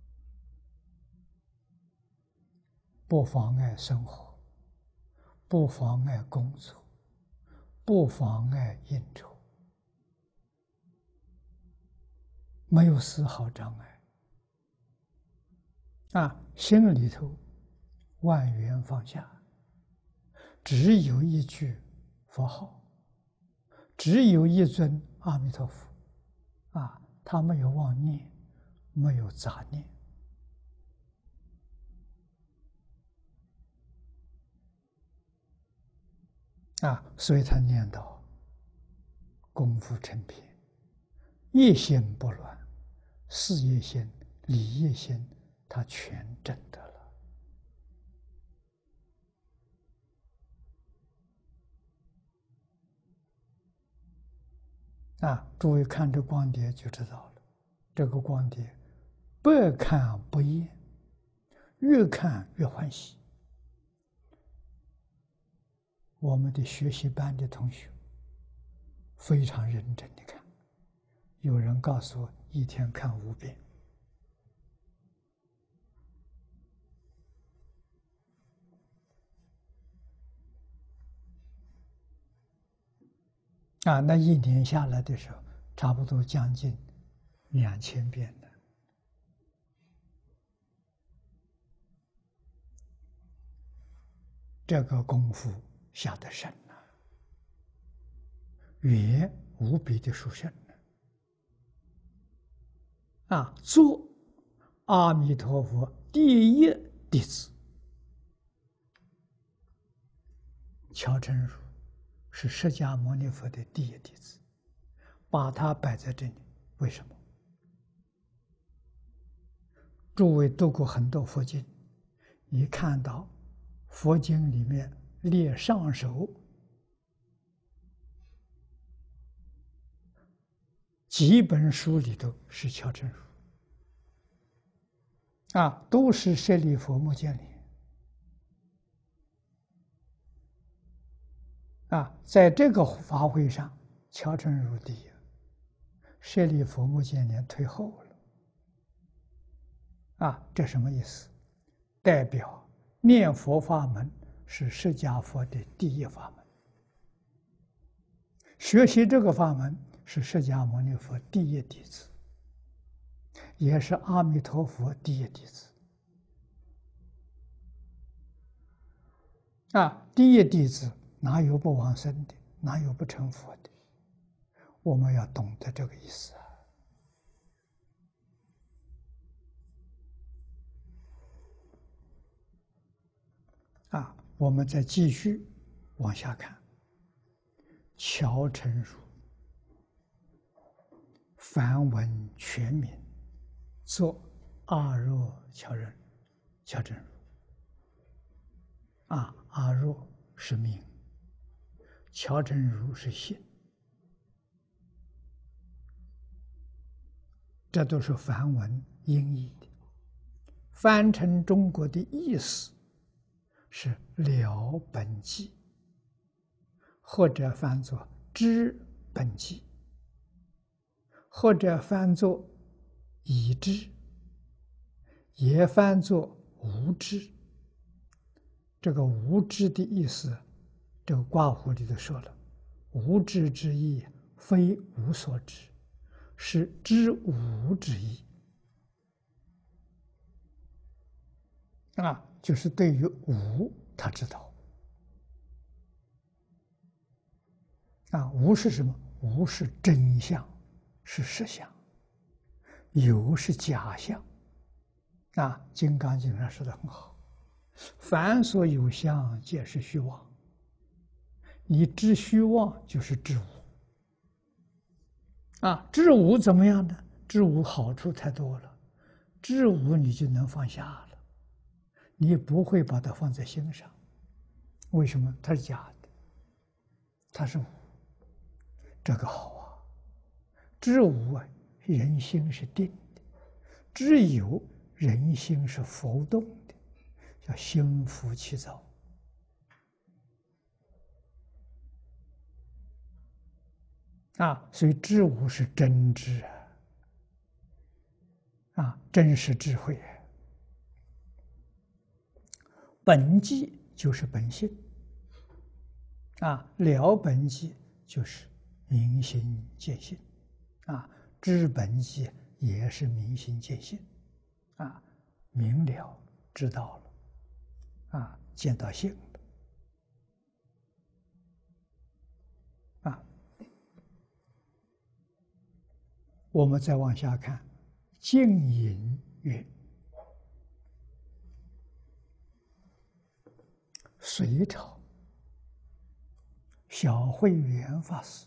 不妨碍生活，不妨碍工作，不妨碍应酬，没有丝毫障碍。啊，心里头万缘放下，只有一句佛号，只有一尊阿弥陀佛，啊，他没有妄念，没有杂念，啊，所以他念到功夫成片，一心不乱，事业心、理业心，他全证得了。啊，诸位看这光碟就知道了，这个光碟百看不厌，越看越欢喜。我们的学习班的同学非常认真的看，有人告诉我一天看五遍。啊，那一年下来的时候，差不多将近两千遍了。这个功夫下得深啊，远无比的殊胜啊！做阿弥陀佛第一弟子，乔真如是释迦牟尼佛的第一弟子，把它摆在这里，为什么？诸位读过很多佛经，你看到佛经里面列上首几本书里头是乔真如啊，都是舍利佛目犍连啊，在这个法会上，乔真如第一，舍利弗目犍连退后了。啊，这什么意思？代表念佛法门是释迦佛的第一法门，学习这个法门是释迦牟尼佛第一弟子，也是阿弥陀佛第一弟子。啊，第一弟子哪有不往生的？哪有不成佛的？我们要懂得这个意思啊！啊，我们再继续往下看。乔真如，梵文全名，作阿若乔人，乔真如。啊，阿若是名，乔真如是姓，这都是梵文音译的。翻成中国的意思是了本际，或者翻作知本际，或者翻作已知，也翻作无知。这个无知的意思，这个卦胡里头说了，无知之意，非无所知，是知无之意。啊，就是对于无，他知道。啊，无是什么？无是真相，是实相；有是假象。啊，《金刚经》上说的很好。凡所有相，皆是虚妄。你知虚妄，就是知无。啊，知无怎么样呢？知无好处太多了，知无你就能放下了， 你不会把它放在心上。为什么？它是假的，它是无，这个好啊。知无啊，人心是定的；知有，人心是浮动的，叫心浮气躁。啊，所以知无是真知啊，啊，真实智慧啊。本寂就是本性，啊，了本寂就是明心见性，啊，知本寂也是明心见性，啊，明了知道了，啊，见到性了，啊，我们再往下看，静隐曰：隋朝小慧远法师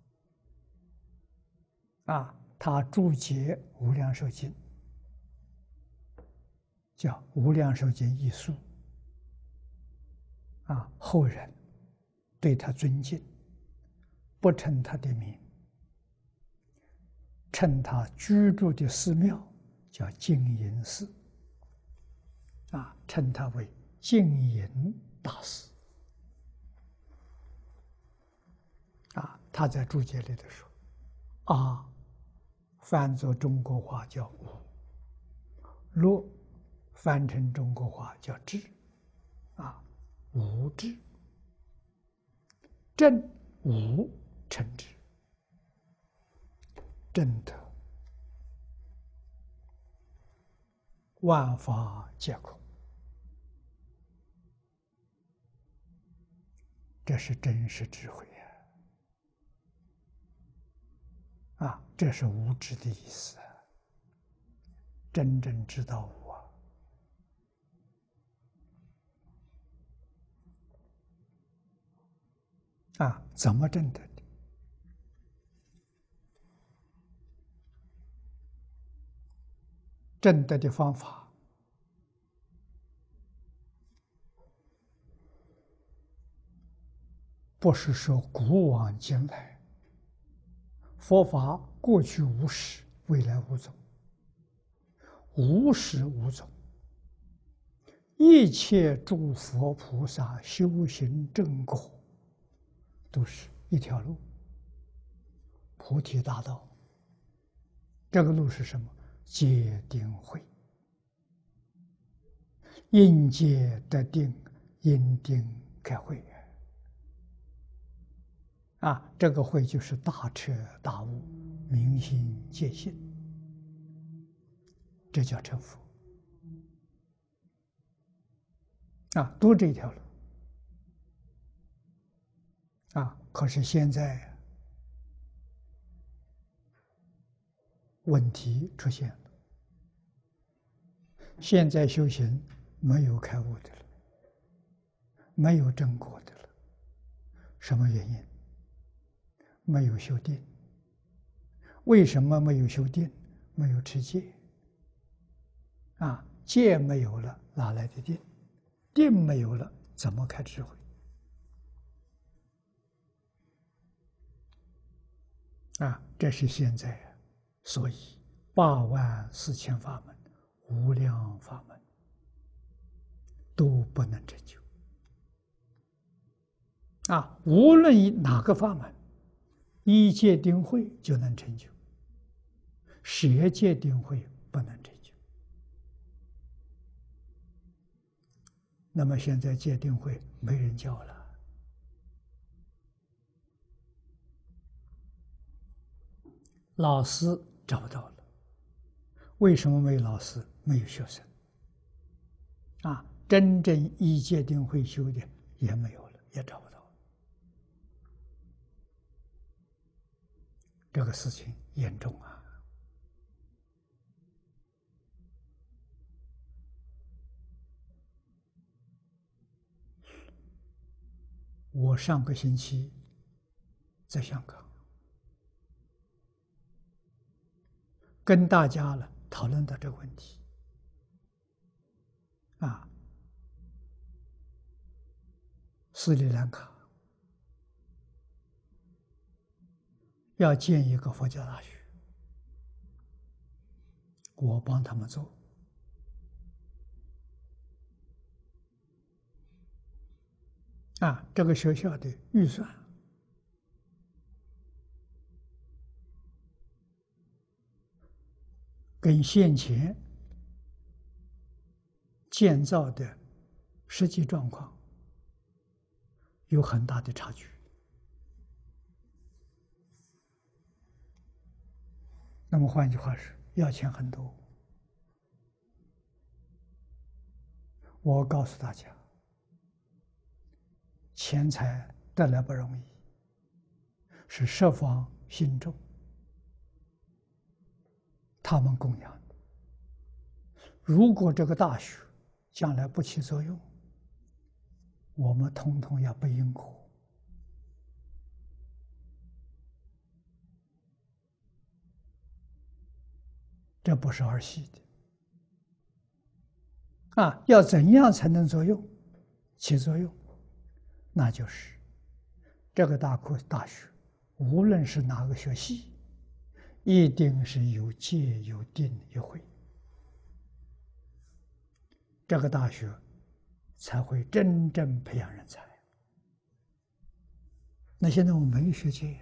啊，他注解《无量寿经》，叫《无量寿经义疏》啊，后人对他尊敬，不称他的名，称他居住的寺庙叫净隐寺啊，称他为净隐大师啊。他在注解里头说：“啊，翻作中国话叫无，若翻成中国话叫智，啊，无智，正无成智，正得万法皆空。”这是真实智慧啊！啊，这是无知的意思，真正知道无啊！啊，怎么证得的？证得的方法，不是说古往今来，佛法过去无始，未来无终，无始无终，一切诸佛菩萨修行正果，都是一条路，菩提大道。这个路是什么？戒定慧，因戒得定，因定开慧。啊，这个慧就是大彻大悟、明心见性，这叫成佛。啊，都这条路。啊，可是现在问题出现了，现在修行没有开悟的了，没有正果的了。什么原因？没有修定。为什么没有修定？没有持戒。啊，戒没有了，哪来的定？定没有了，怎么开智慧？啊，这是现在啊，所以八万四千法门、无量法门都不能成就。啊，无论以哪个法门，一戒定慧就能成就，十戒定慧不能成就。那么现在戒定慧没人教了，老师找不到了。为什么没有老师？没有学生。啊，真正一戒定慧修的也没有了，也找不到。这个事情严重啊！我上个星期在香港跟大家了讨论到这个问题啊， 斯里兰卡要建一个佛教大学，我帮他们做。啊，这个学校的预算跟现前建造的实际状况有很大的差距。那么换句话说，要钱很多。我告诉大家，钱财得来不容易，是十方信众他们供养的。如果这个大学将来不起作用，我们统统要背因果。这不是儿戏的啊！要怎样才能作用、起作用？那就是这个大课大学，无论是哪个学系，一定是有戒、有定、有慧，这个大学才会真正培养人才。那现在我们没学戒，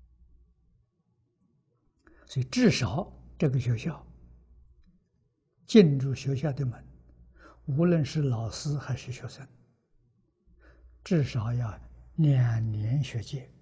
所以至少这个学校进入学校的门，无论是老师还是学生，至少要两年学戒，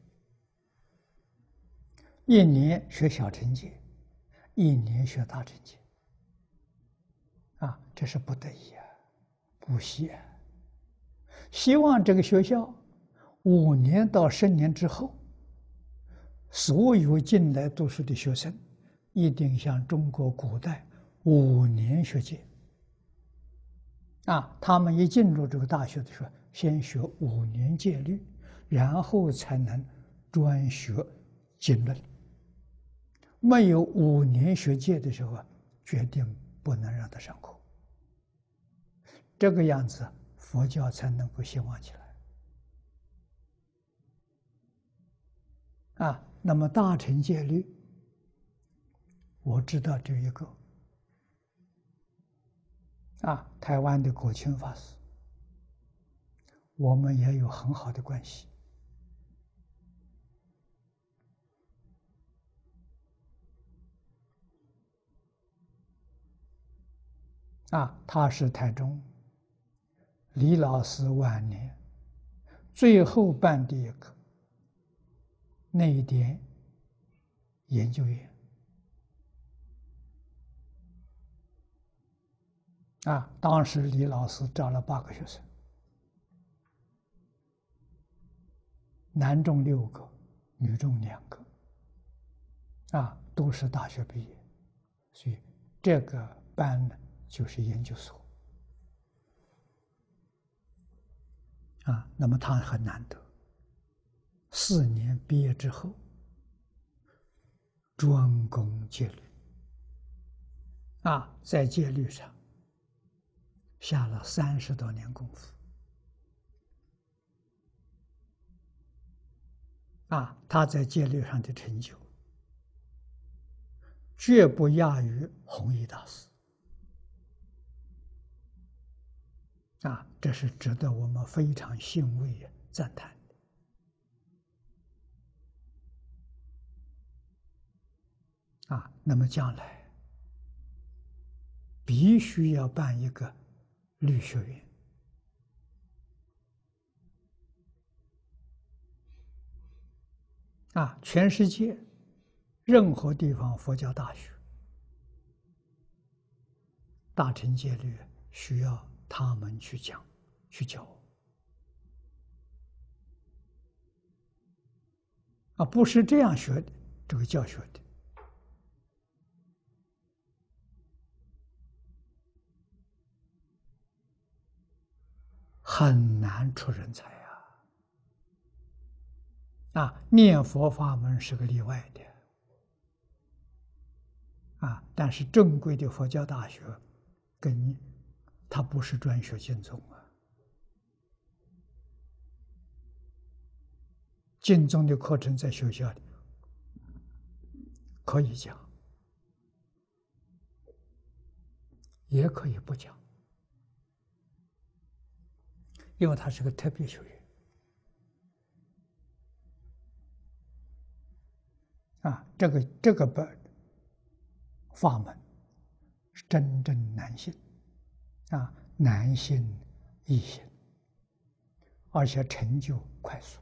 一年学小乘戒，一年学大乘戒。啊，这是不得已啊，不惜啊。希望这个学校五年到十年之后，所有进来读书的学生，一定像中国古代五年学戒。啊，他们一进入这个大学的时候，先学五年戒律，然后才能专学经论。没有五年学戒的时候，决定不能让他上课。这个样子，佛教才能够兴旺起来。啊，那么大乘戒律，我知道这一个。啊，台湾的果清法师，我们也有很好的关系。啊，他是台中李老师晚年最后办的一个内典研究院。啊，当时李老师招了八个学生，男中六个，女中两个，啊，都是大学毕业，所以这个班呢就是研究所。啊，那么他很难得，四年毕业之后，专攻戒律，啊，在戒律上下了三十多年功夫。啊，他在戒律上的成就，绝不亚于弘一大师。啊，这是值得我们非常欣慰、赞叹的。啊，那么将来必须要办一个律学院。啊，全世界任何地方佛教大学、大乘戒律需要他们去讲、去教。啊，不是这样学的，这个教学的，很难出人才啊！啊，念佛法门是个例外的。啊，但是正规的佛教大学，跟它不是专学经宗啊。 经宗的课程在学校里可以讲，也可以不讲，因为它是个特别学院啊。这个这个本法门是真正难信啊，难信易行，而且成就快速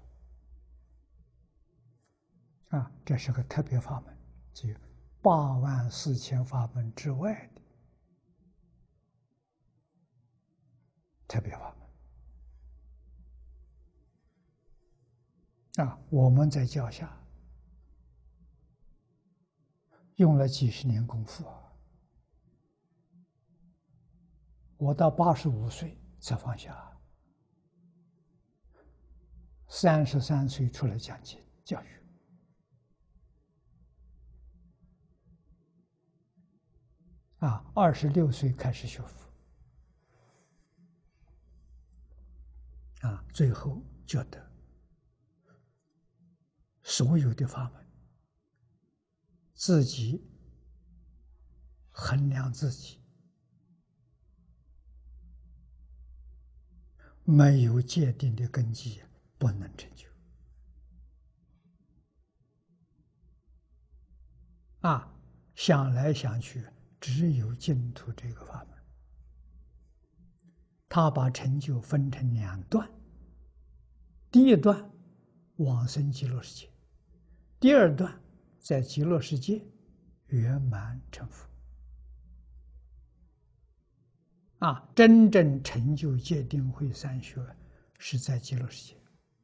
啊，这是个特别法门，只有八万四千法门之外的特别法门啊。我们在教下用了几十年功夫啊，我到八十五岁才放下，三十三岁出来讲经教育。啊，二十六岁开始学佛，啊，最后觉得所有的法门，自己衡量自己，没有界定的根基，不能成就。啊，想来想去，只有净土这个法门。他把成就分成两段，第一段往生极乐世界，第二段在极乐世界圆满成佛。啊，真正成就戒定慧三学是在极乐世界。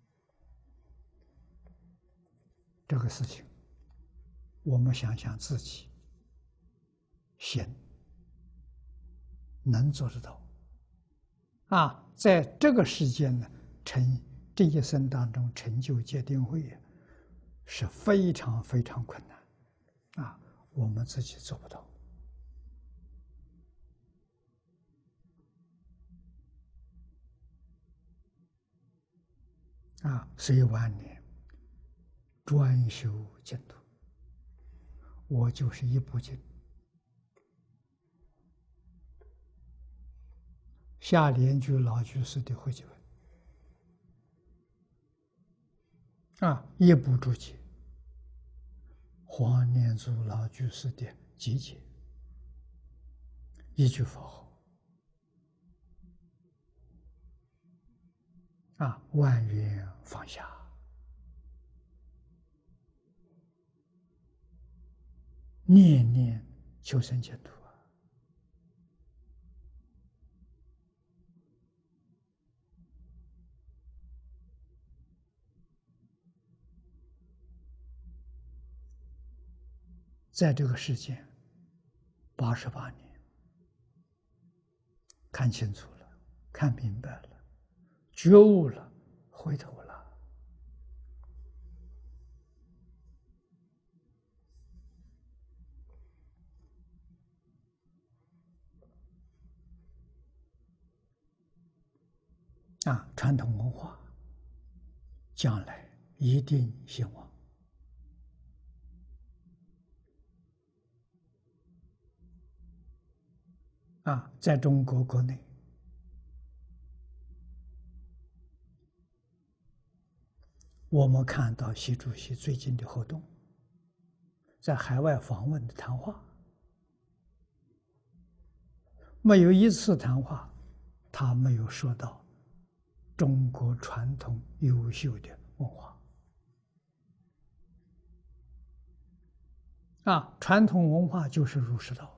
这个事情，我们想想自己行能做得到。啊，在这个世间呢，成这一生当中成就戒定慧是非常非常困难，啊，我们自己做不到。啊，所以晚年专修净土，我就是一部经，下莲居老居士的汇集本，啊，一部注解，黄念祖老居士的集解，一句佛号，啊，万缘放下，念念求生净土。在这个世间八十八年，看清楚了，看明白了，觉悟了，回头了。啊，传统文化将来一定兴旺。啊，在中国国内，我们看到习主席最近的活动，在海外访问的谈话，没有一次谈话他没有说到中国传统优秀的文化。啊，传统文化就是儒释道。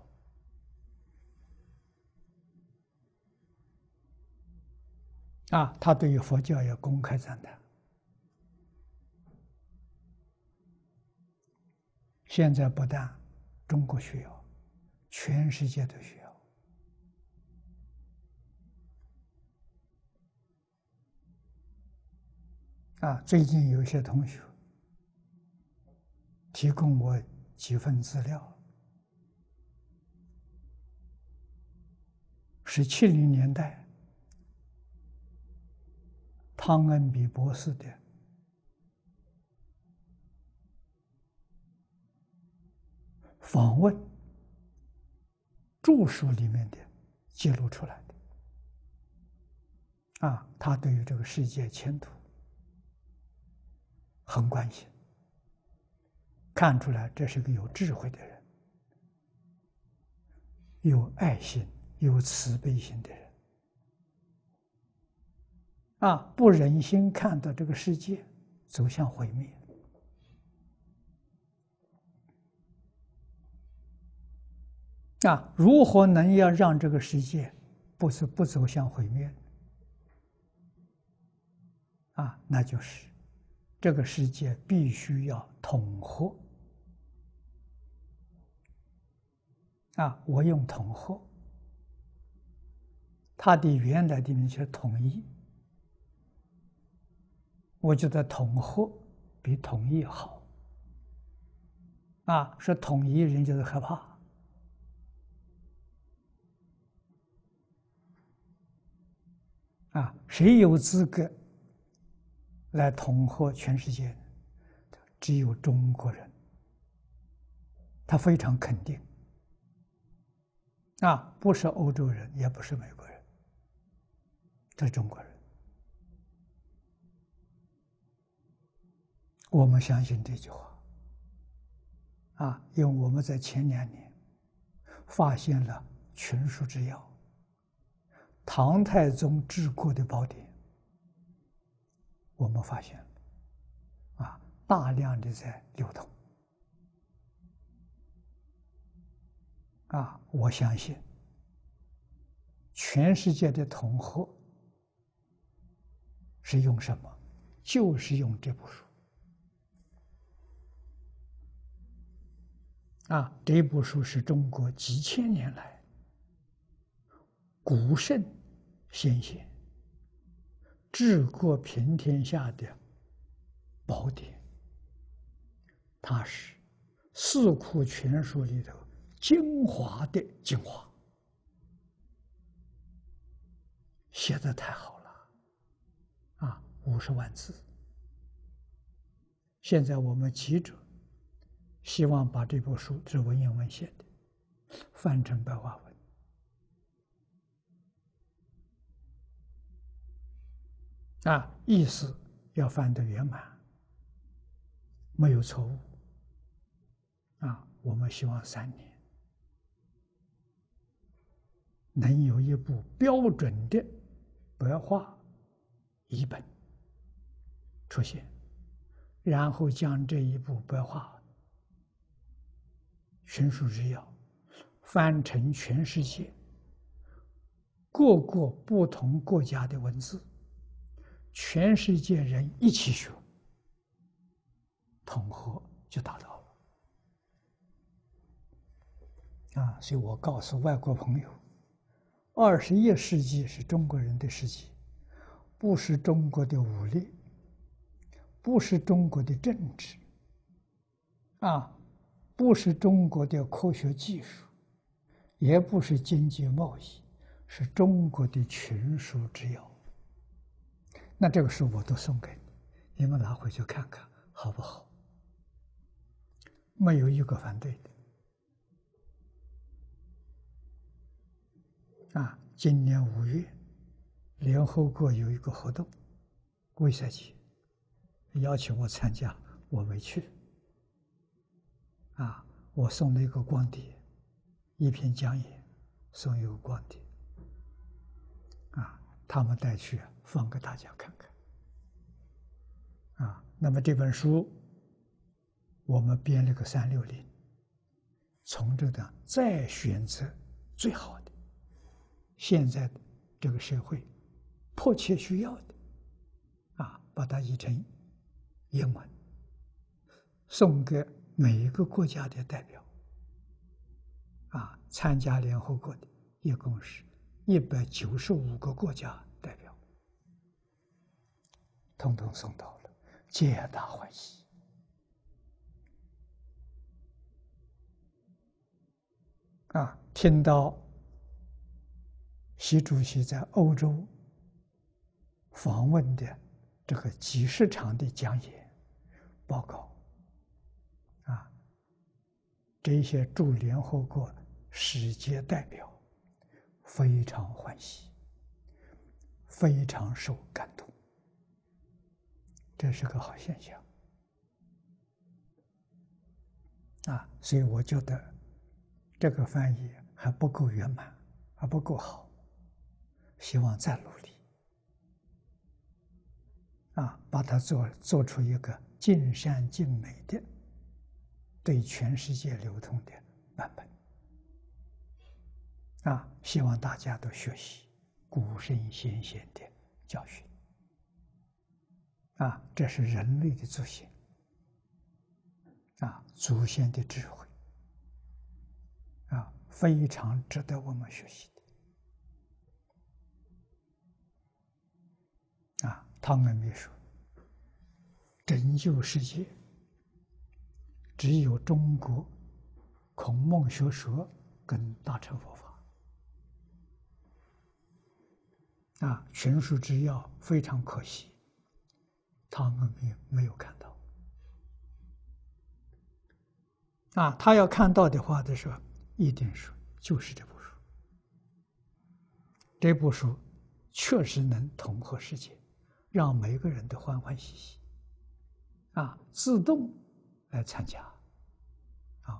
啊，他对于佛教也公开赞叹。现在不但中国需要，全世界都需要。啊，最近有些同学提供我几份资料，是七零年代汤恩比博士的访问著述里面的记录出来的。啊，他对于这个世界前途很关心，看出来这是个有智慧的人，有爱心、有慈悲心的人。啊，不忍心看到这个世界走向毁灭。啊，如何能要让这个世界不是不走向毁灭？啊，那就是这个世界必须要统合。啊，我用统合，它的原来的名叫统一。我觉得统合比统一好。啊，说统一人就是害怕。啊，谁有资格来统合全世界？只有中国人。他非常肯定。啊，不是欧洲人，也不是美国人，这是中国人。我们相信这句话。啊，因为我们在前两年发现了群书之要，唐太宗治国的宝典，我们发现了，啊，大量的在流通。啊，我相信全世界的统合是用什么？就是用这部书。啊，这部书是中国几千年来古圣先贤治国平天下的宝典，它是四库全书里头精华的精华，写得太好了。啊，五十万字。现在我们记者希望把这部书，是文言文写的，翻成白话文。啊，意思要翻得圆满，没有错误。啊，我们希望三年能有一部标准的白话译本出现，然后将这一部白话群书之要翻成全世界各个不同国家的文字，全世界人一起学，统合就达到了。啊，所以我告诉外国朋友，二十一世纪是中国人的世纪，不是中国的武力，不是中国的政治，啊，不是中国的科学技术，也不是经济贸易，是中国的群书之要。那这个书我都送给你，你们拿回去看看好不好？没有一个反对的。啊，今年五月，联合国有一个活动，卫赛节，邀请我参加，我没去。啊，我送了一个光碟，一篇讲演，送一个光碟。啊，他们带去放给大家看看。啊，那么这本书，我们编了个三六零，从这个再选择最好的。现在的这个社会迫切需要的，啊，把它译成英文，送给每一个国家的代表，啊，参加联合国的一共是一百九十五个国家代表，统统送到了，皆大欢喜。啊，听到习主席在欧洲访问的这个几十场的讲演报告，啊， 这些驻联合国使节代表非常欢喜，非常受感动，这是个好现象啊！所以我觉得这个翻译还不够圆满，还不够好，希望再努力啊，把它做做出一个尽善尽美的、对全世界流通的版本啊！希望大家都学习古圣先贤的教训啊，这是人类的祖先啊，祖先的智慧啊，非常值得我们学习的啊。汤恩比说：“拯救世界，只有中国孔孟学说跟大乘佛法啊，群书之要非常可惜，汤恩比没有看到啊。他要看到的话的时候，一定是就是这部书，这部书确实能统合世界，让每个人都欢欢喜喜啊，自动来参加啊，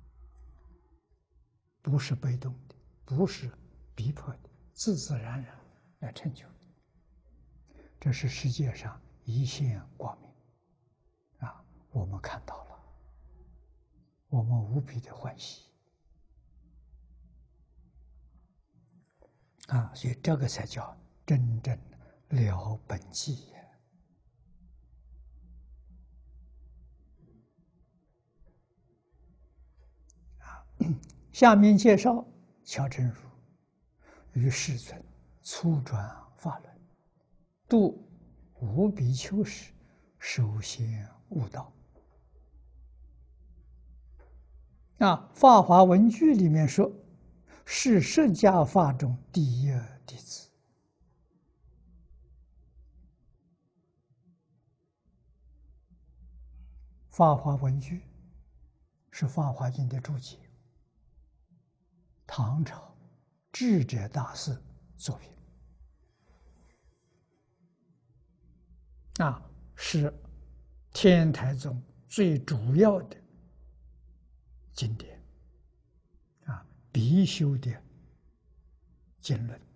不是被动的，不是逼迫的，自自然然来成就的。这是世界上一线光明啊，我们看到了，我们无比的欢喜啊，所以这个才叫真正了本际呀。下面介绍乔真如于世尊初转法轮，度无比丘时，首先悟道。啊，《法华文句》里面说，是释迦法中第一弟子。《法华文句》是《法华经》的注解，唐朝智者大师作品啊，是天台宗最主要的经典啊，必修的经论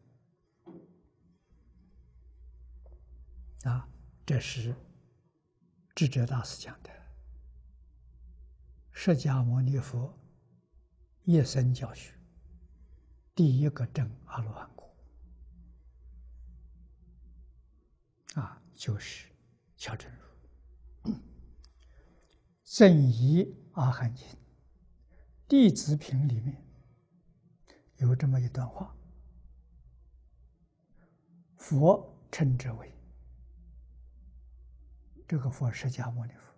啊，这是智者大师讲的。释迦牟尼佛一生教学，第一个证阿罗汉果啊，就是乔真如。正一阿含经弟子品里面有这么一段话，佛称之为这个佛释迦牟尼佛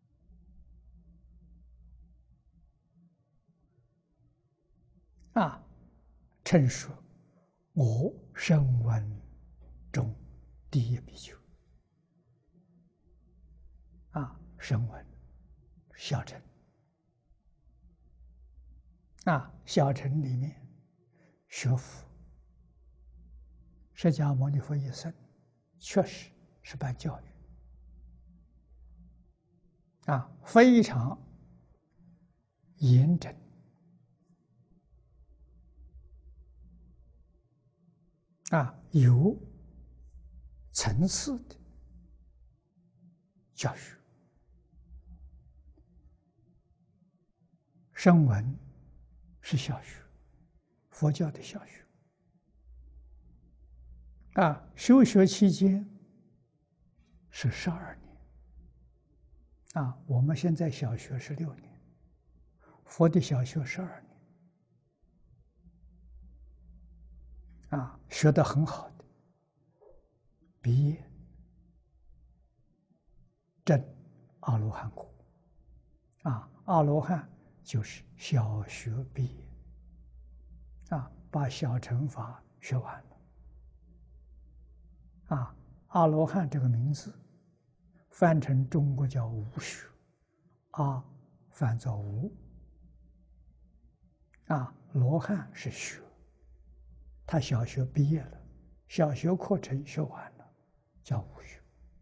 啊，称说我声闻中第一比丘啊，声闻小乘啊，小乘里面学佛，释迦牟尼佛一生确实是办教育啊，非常严整啊，有层次的教学。声闻是小学，佛教的小学啊，修学期间是十二年啊，我们现在小学是六年，佛的小学十二年啊，学得很好的毕业证阿罗汉果啊，阿罗汉就是小学毕业啊，把小乘法学完了啊，阿罗汉这个名字翻成中国叫无学，阿翻作无， 啊，罗汉是学，他小学毕业了，小学课程学完了，叫无学。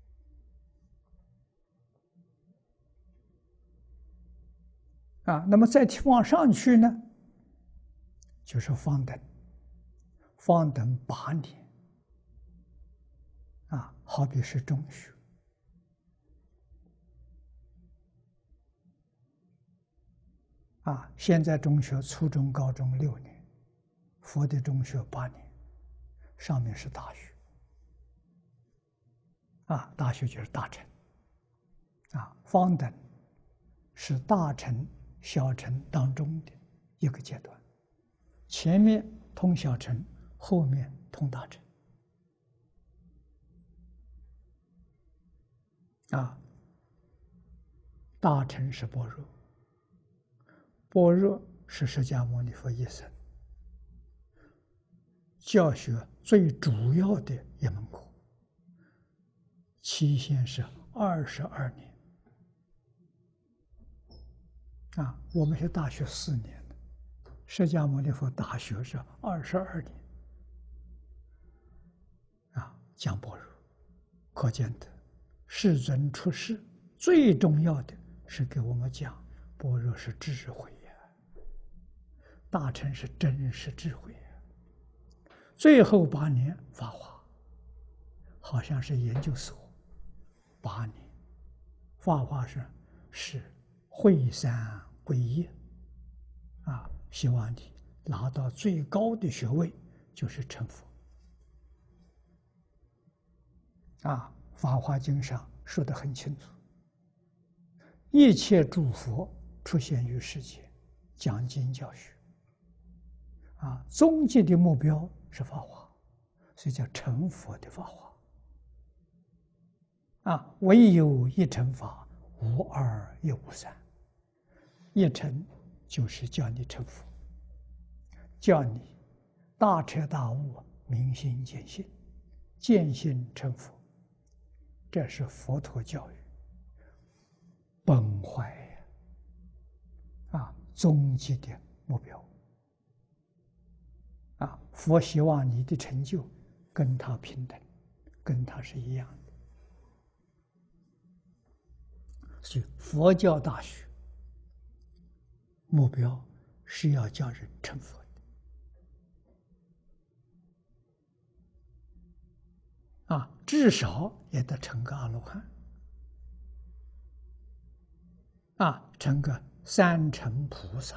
啊，那么再往上去呢，就是方等，方等八年，啊，好比是中学。啊，现在中学初中、高中六年，佛的中学八年，上面是大学。啊，大学就是大乘。啊，方等是大乘、小乘当中的一个阶段，前面通小乘，后面通大乘。啊，大乘是般若，般若是释迦牟尼佛一生教学最主要的一门课，期限是二十二年。啊，我们是大学四年的，释迦牟尼佛大学是二十二年。啊，讲般若，可见的世尊出世最重要的是给我们讲般若是智慧呀，大乘是真实智慧呀。最后八年法华，好像是研究所八年，法华是是会三归一。啊，希望你拿到最高的学位，就是成佛。啊，《法华经》上说得很清楚，一切诸佛出现于世界，讲经教学。啊，终极的目标是法华，所以叫成佛的法华。啊，唯有一乘法，无二也无三。一乘就是叫你成佛，叫你大彻大悟，明心见性，见性成佛。这是佛陀教育本怀啊，终极的目标。啊，佛希望你的成就跟他平等，跟他是一样的。所以佛教大学目标是要叫人成佛的。啊，至少也得成个阿罗汉。啊，成个三乘菩萨。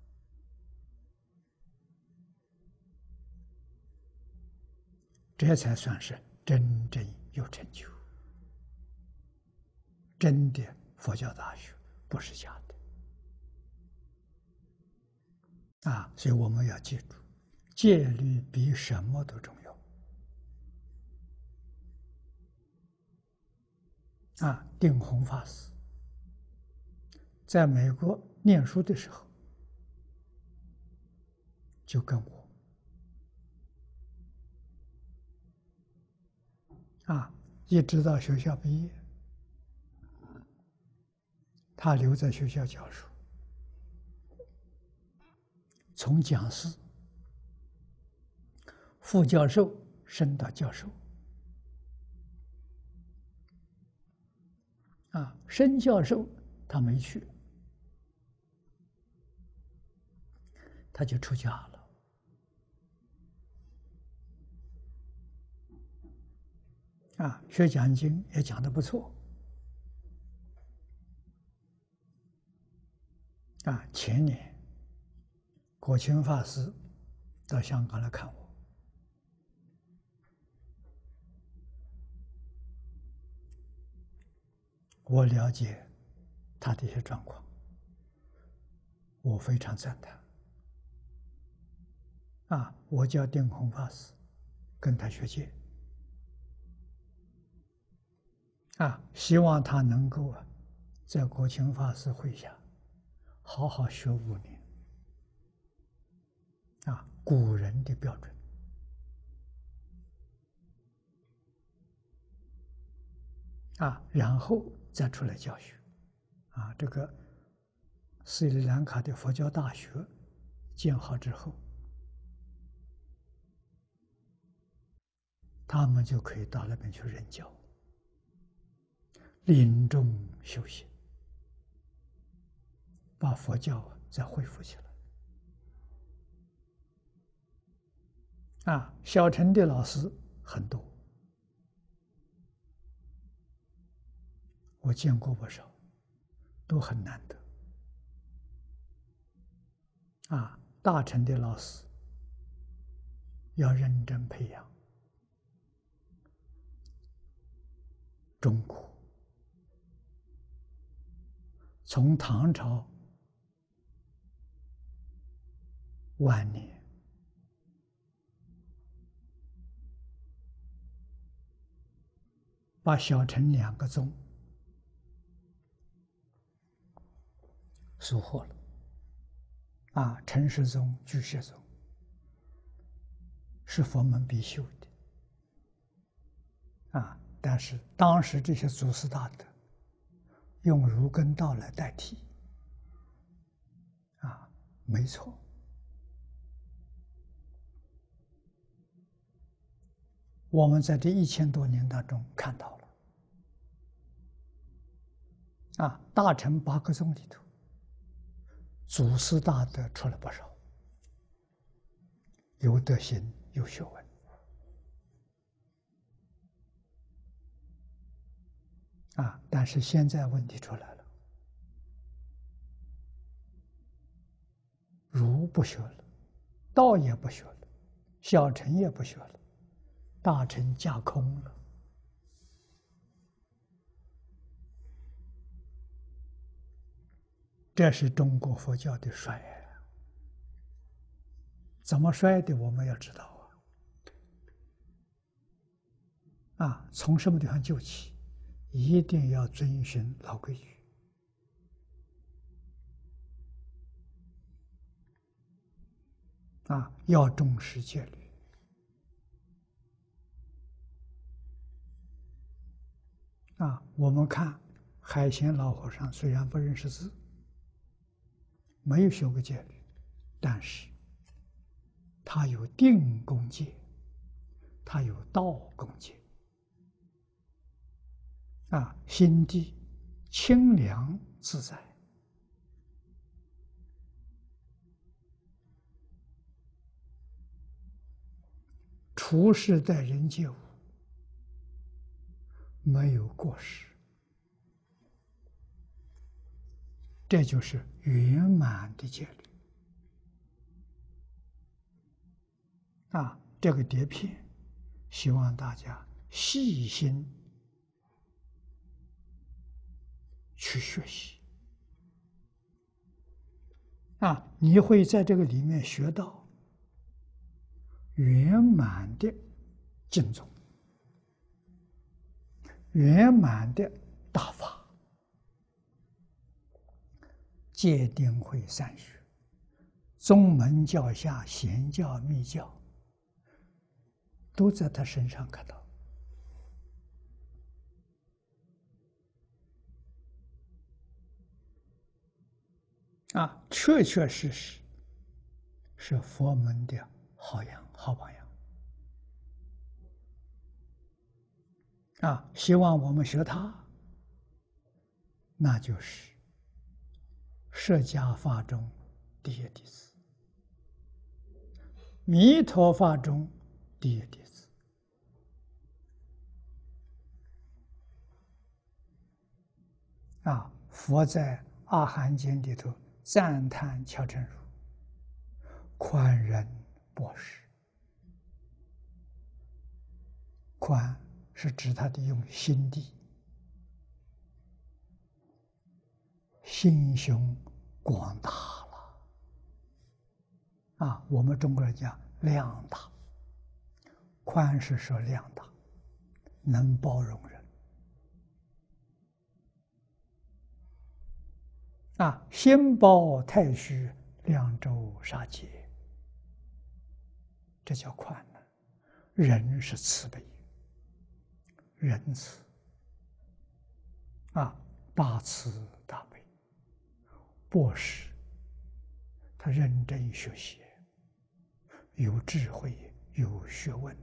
这才算是真正有成就。真的佛教大学不是假的。啊，所以我们要记住，戒律比什么都重要。啊，定弘法师在美国念书的时候，就跟我啊，一直到学校毕业，他留在学校教书，从讲师、副教授升到教授。啊，升教授他没去，他就出家了。啊，学讲经也讲得不错。啊，前年果清法师到香港来看我，我了解他的一些状况，我非常赞叹。啊，我叫定弘法师，跟他学戒。啊，希望他能够啊，在国清法师会下好好学五年。啊，古人的标准。啊，然后再出来教学。啊，这个斯里兰卡的佛教大学建好之后，他们就可以到那边去任教，临终修行，把佛教啊再恢复起来。啊，小乘的老师很多，我见过不少，都很难得。啊，大乘的老师要认真培养。中国从唐朝晚年把小乘两个宗收获了。啊，陈世宗、巨蟹宗是佛门必修的。啊，但是当时这些祖师大德用儒艮道来代替，啊，没错。我们在这一千多年当中看到了，啊，大乘八个宗里头，祖师大德出了不少，有德行，有学问。啊，但是现在问题出来了，儒不学了，道也不学了，小乘也不学了，大乘架空了。这是中国佛教的衰啊！怎么衰的？我们要知道啊！啊，从什么地方救起？一定要遵循老规矩。啊，要重视戒律。啊，我们看海贤老和尚虽然不认识字，没有学过戒律，但是他有定功戒，他有道功戒。啊，心地清凉自在。处事待人接物没有过失，这就是圆满的戒律。啊，这个碟片，希望大家细心去学习。啊，你会在这个里面学到圆满的净宗，圆满的大法，戒定慧三学，宗门教下显教密教，都在他身上看到。啊，确确实实是佛门的好样好榜样。啊，希望我们学他，那就是释迦法中第一弟子，弥陀法中第一弟子。啊，佛在《阿含经》里头赞叹乔真如宽仁博识。宽是指他的用心地，心胸广大了。啊，我们中国人讲量大，宽是说量大，能包容人。啊，心包太虚，量周杀劫，这叫宽呢。人是慈悲，仁慈。啊，大慈大悲，博识， 他认真学习，有智慧，有学问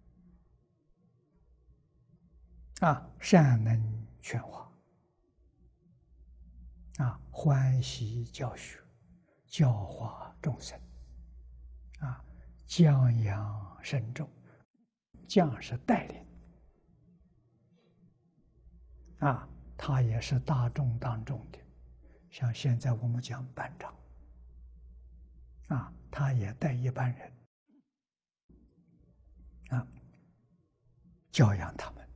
啊，善能劝化啊，欢喜教学，教化众生啊，降养深重，降是带领啊，他也是大众当中的，像现在我们讲班长啊，他也带一般人啊，教养他们，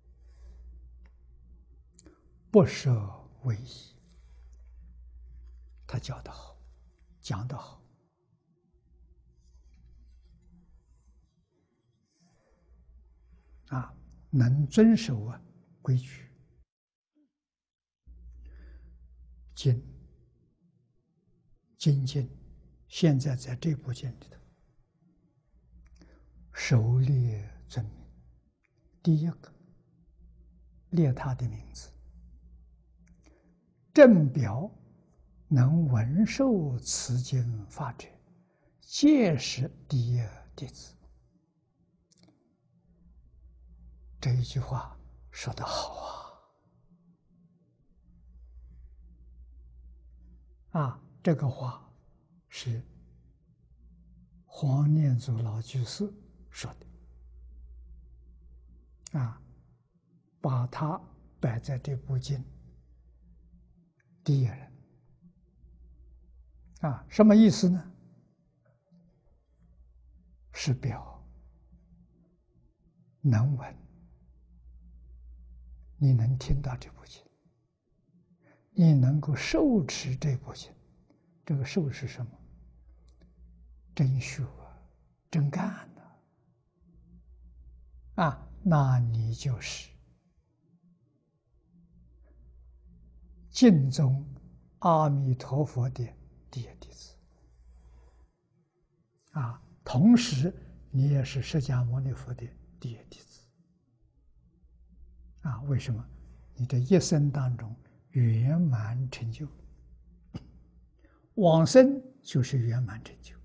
不设威仪，他教得好，讲得好啊，能遵守啊规矩。经精进，现在在这部经里头，首列尊名，第一个列他的名字，正表能闻受此经法者，皆是第一弟子。这一句话说得好啊！啊，这个话是黄念祖老居士说的，啊，把他摆在这部经第一人，啊，什么意思呢？是表能闻，你能听到这部经，你能够受持这部经，这个受是什么？真学啊，真干呐！啊，那你就是净宗阿弥陀佛的第一弟子啊，同时你也是释迦牟尼佛的第一弟子啊。为什么？你这一生当中圆满成就，往生就是圆满成就。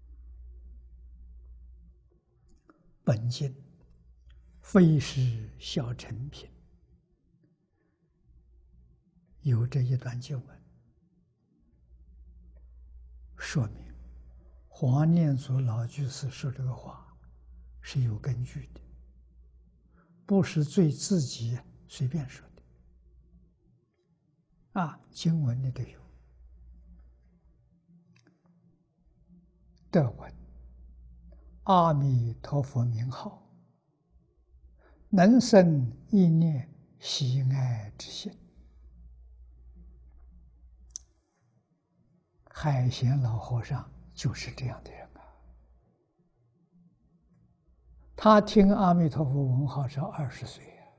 本经非是小乘品，有这一段经文，说明黄念祖老居士说这个话是有根据的，不是对自己随便说的啊。经文里头有得闻阿弥陀佛名号，能生一念喜爱之心。海贤老和尚就是这样的人啊，他听阿弥陀佛闻号是二十岁啊，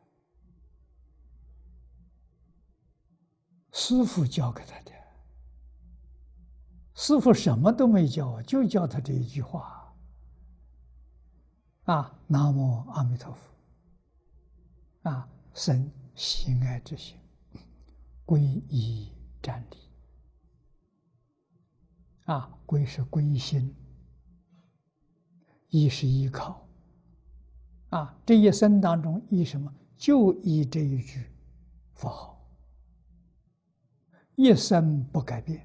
师父教给他的，师父什么都没教，就教他这一句话啊，南无阿弥陀佛啊，生喜爱之心，皈依瞻礼啊，皈是皈心，依是依靠啊，这一生当中依什么？就依这一句佛号，一生不改变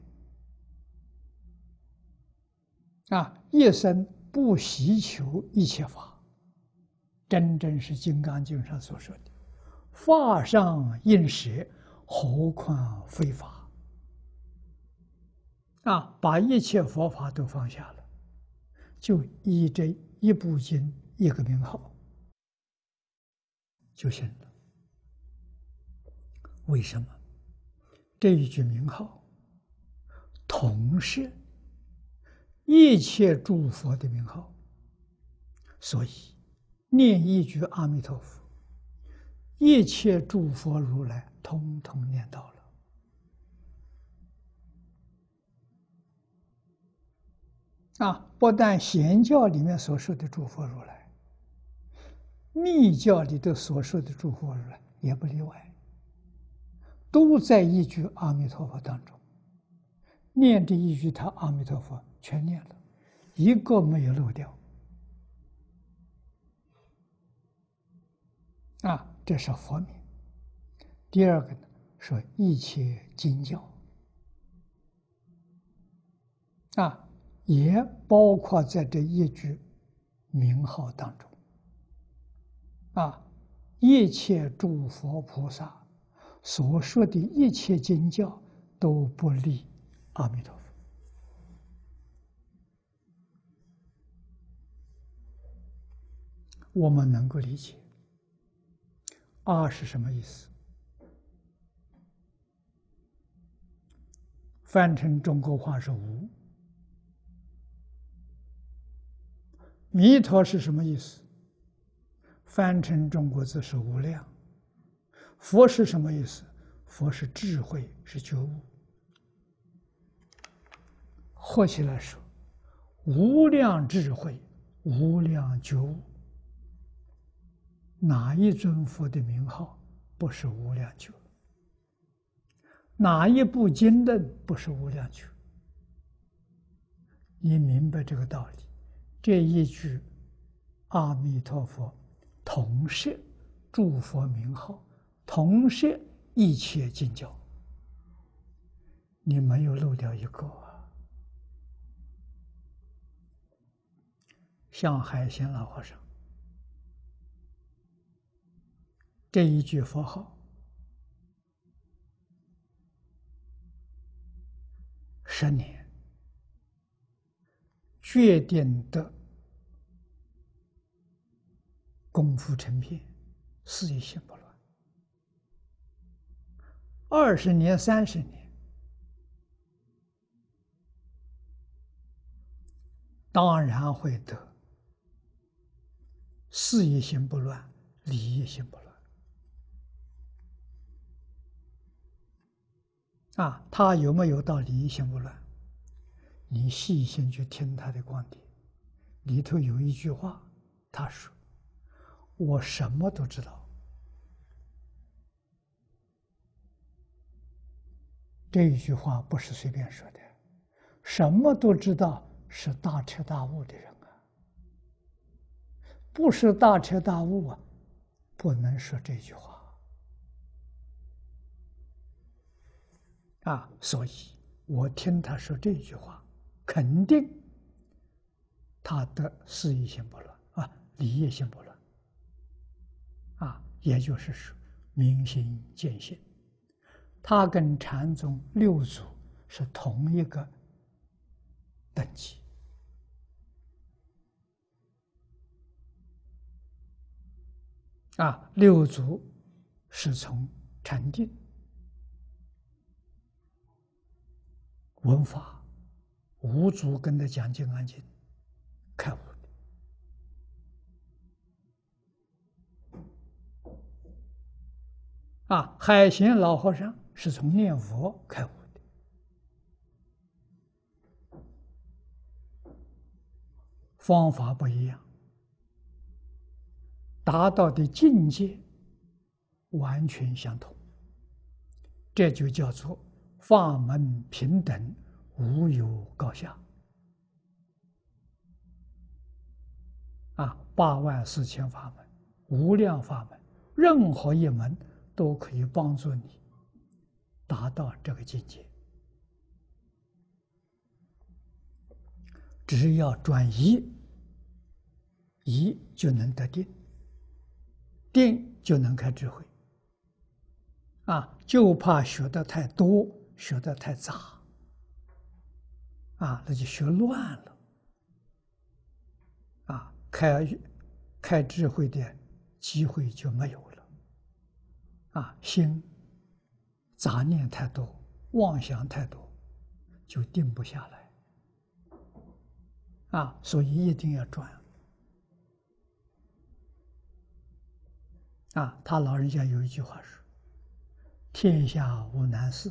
啊，一生不希求一切法，真正是《金刚经》上所说的“法上应舍，何况非法”啊，把一切佛法都放下了，就依这一部经一个名号就行了。为什么？这一句名号同是一切诸佛的名号，所以念一句阿弥陀佛，一切诸佛如来通通念到了啊！不但显教里面所说的诸佛如来，密教里头所说的诸佛如来也不例外，都在一句阿弥陀佛当中， 念这一句他阿弥陀佛全念了，一个没有漏掉。啊，这是佛名。第二个呢，说一切经教，啊，也包括在这一句名号当中。啊，一切诸佛菩萨所说的一切经教都不离阿弥陀佛。我们能够理解，阿是什么意思？翻成中国话是无。弥陀是什么意思？翻成中国字是无量。佛是什么意思？佛是智慧，是觉悟。合起来说，无量智慧，无量觉悟。哪一尊佛的名号不是无量觉？哪一部经论不是无量觉？你明白这个道理，这一句阿弥陀佛同摄诸佛名号，同摄一切经教，你没有漏掉一个啊。像海贤老和尚这一句佛号，十年决定得功夫成片，事业心不乱。二十年、三十年，当然会得事业心不乱，理业心不乱。啊，他有没有到理业心不乱？你细心去听他的光碟，里头有一句话，他说：“我什么都知道。”这一句话不是随便说的，什么都知道是大彻大悟的人啊，不是大彻大悟啊，不能说这句话。啊，所以我听他说这句话，肯定他的事业心不乱啊，理业心不乱啊，也就是说明心见性，他跟禅宗六祖是同一个等级啊，六祖是从禅定闻法，五祖跟他讲经安经开悟的啊，海贤老和尚是从念佛开悟的，方法不一样，达到的境界完全相同，这就叫做法门平等，无有高下。啊，八万四千法门，无量法门，任何一门都可以帮助你达到这个境界。只要转移，移就能得定，定就能开智慧。啊，就怕学得太多，学得太杂，啊，那就学乱了，啊，开开智慧的机会就没有了，啊，心杂念太多，妄想太多，就定不下来，啊，所以一定要转。啊，他老人家有一句话说：“天下无难事，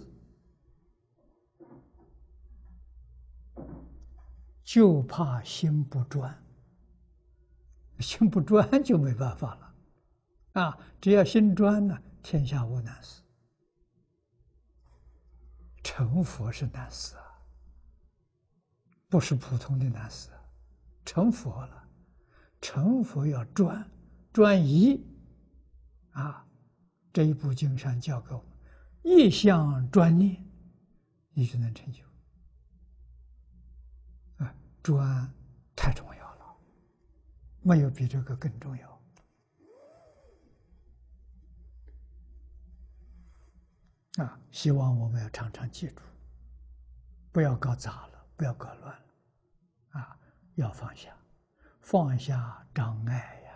就怕心不专。心不专就没办法了，啊，只要心专呢，天下无难事。成佛是难事啊， 不是普通的难事，成佛了。成佛要专专一啊！这一部经上教给我们，一向专念，你就能成就。啊，专太重要了，没有比这个更重要。啊，希望我们要常常记住，不要搞砸了，不要搞乱了，啊，要放下，放下障碍呀，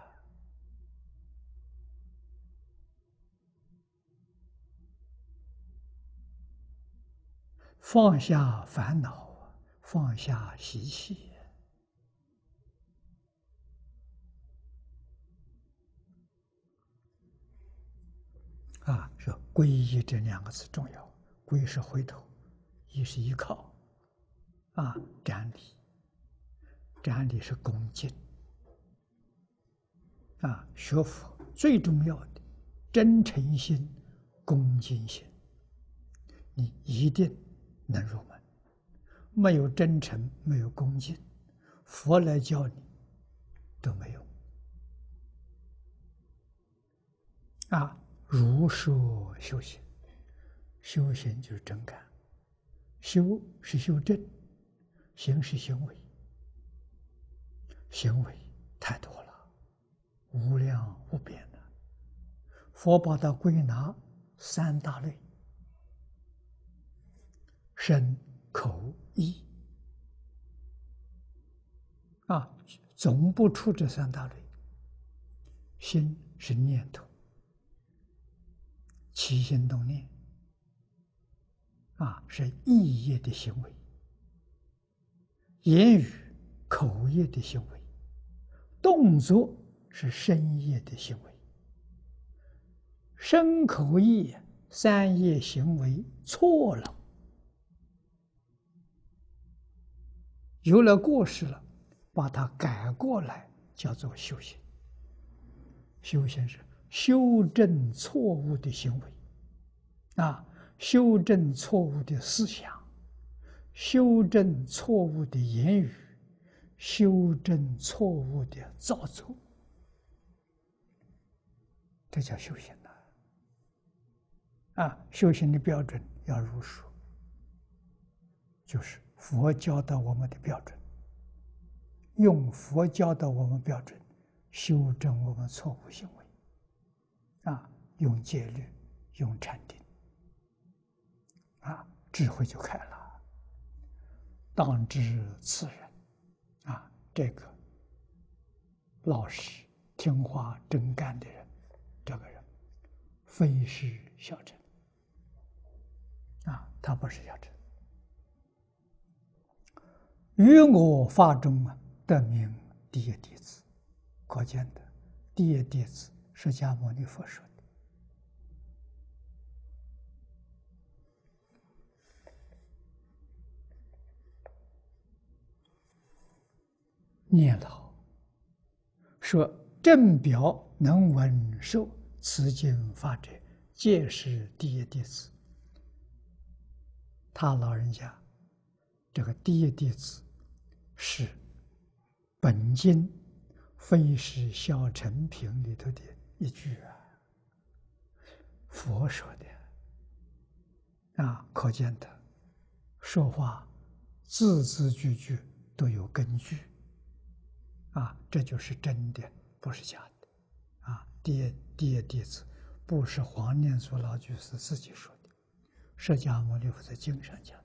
放下烦恼，放下习气。啊，说皈依这两个字重要，皈是回头，依是依靠，啊，瞻礼，瞻礼是恭敬，啊，学佛最重要的真诚心、恭敬心，你一定能入门。没有真诚，没有恭敬，佛来教你都没用。啊，如说修行，修行就是真干，修是修正，行是行为，行为太多了，无量无边的。佛把它归纳三大类：身、口、意。啊，总不出这三大类。心是念头，起心动念，啊，是意业的行为；言语、口业的行为；动作是身业的行为。身口意三业行为错了，有了过失了，把它改过来，叫做修行。修行是修正错误的行为，啊，修正错误的思想，修正错误的言语，修正错误的造作，这叫修行呐！啊，修行的标准要如数，就是佛教导我们的标准，用佛教导我们标准修正我们错误行为，啊，用戒律，用禅定，啊，智慧就开了。当知此人，啊，这个老实、听话、真干的人，这个人非是小乘，啊，他不是小乘。于我法中啊，得名第一弟子。可见的，第一弟子释迦牟尼佛说的。念老说：“正表能闻受此经法者，皆是第一弟子。”他老人家这个第一弟子是本经非是小乘品里头的一句啊，佛说的啊，可见的说话字字句句都有根据啊，这就是真的，不是假的啊。第一第一弟子不是黄念祖老居士自己说的，释迦牟尼佛在经上讲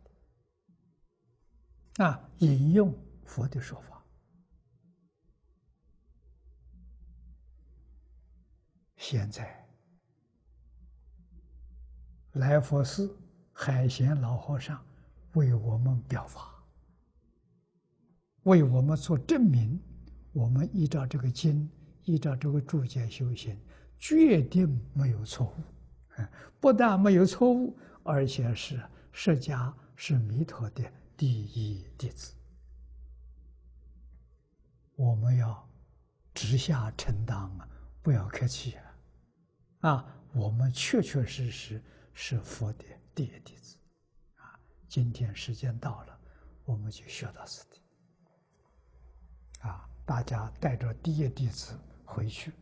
的啊，引用佛的说法。现在来佛寺海贤老和尚为我们表法，为我们做证明，我们依照这个经，依照这个注解修行，决定没有错误。不但没有错误，而且是释迦是弥陀的第一弟子。我们要直下承担啊，不要客气啊！啊，我们确确实实是佛的第一弟子啊！今天时间到了，我们就学到此地。 啊，大家带着第一弟子回去，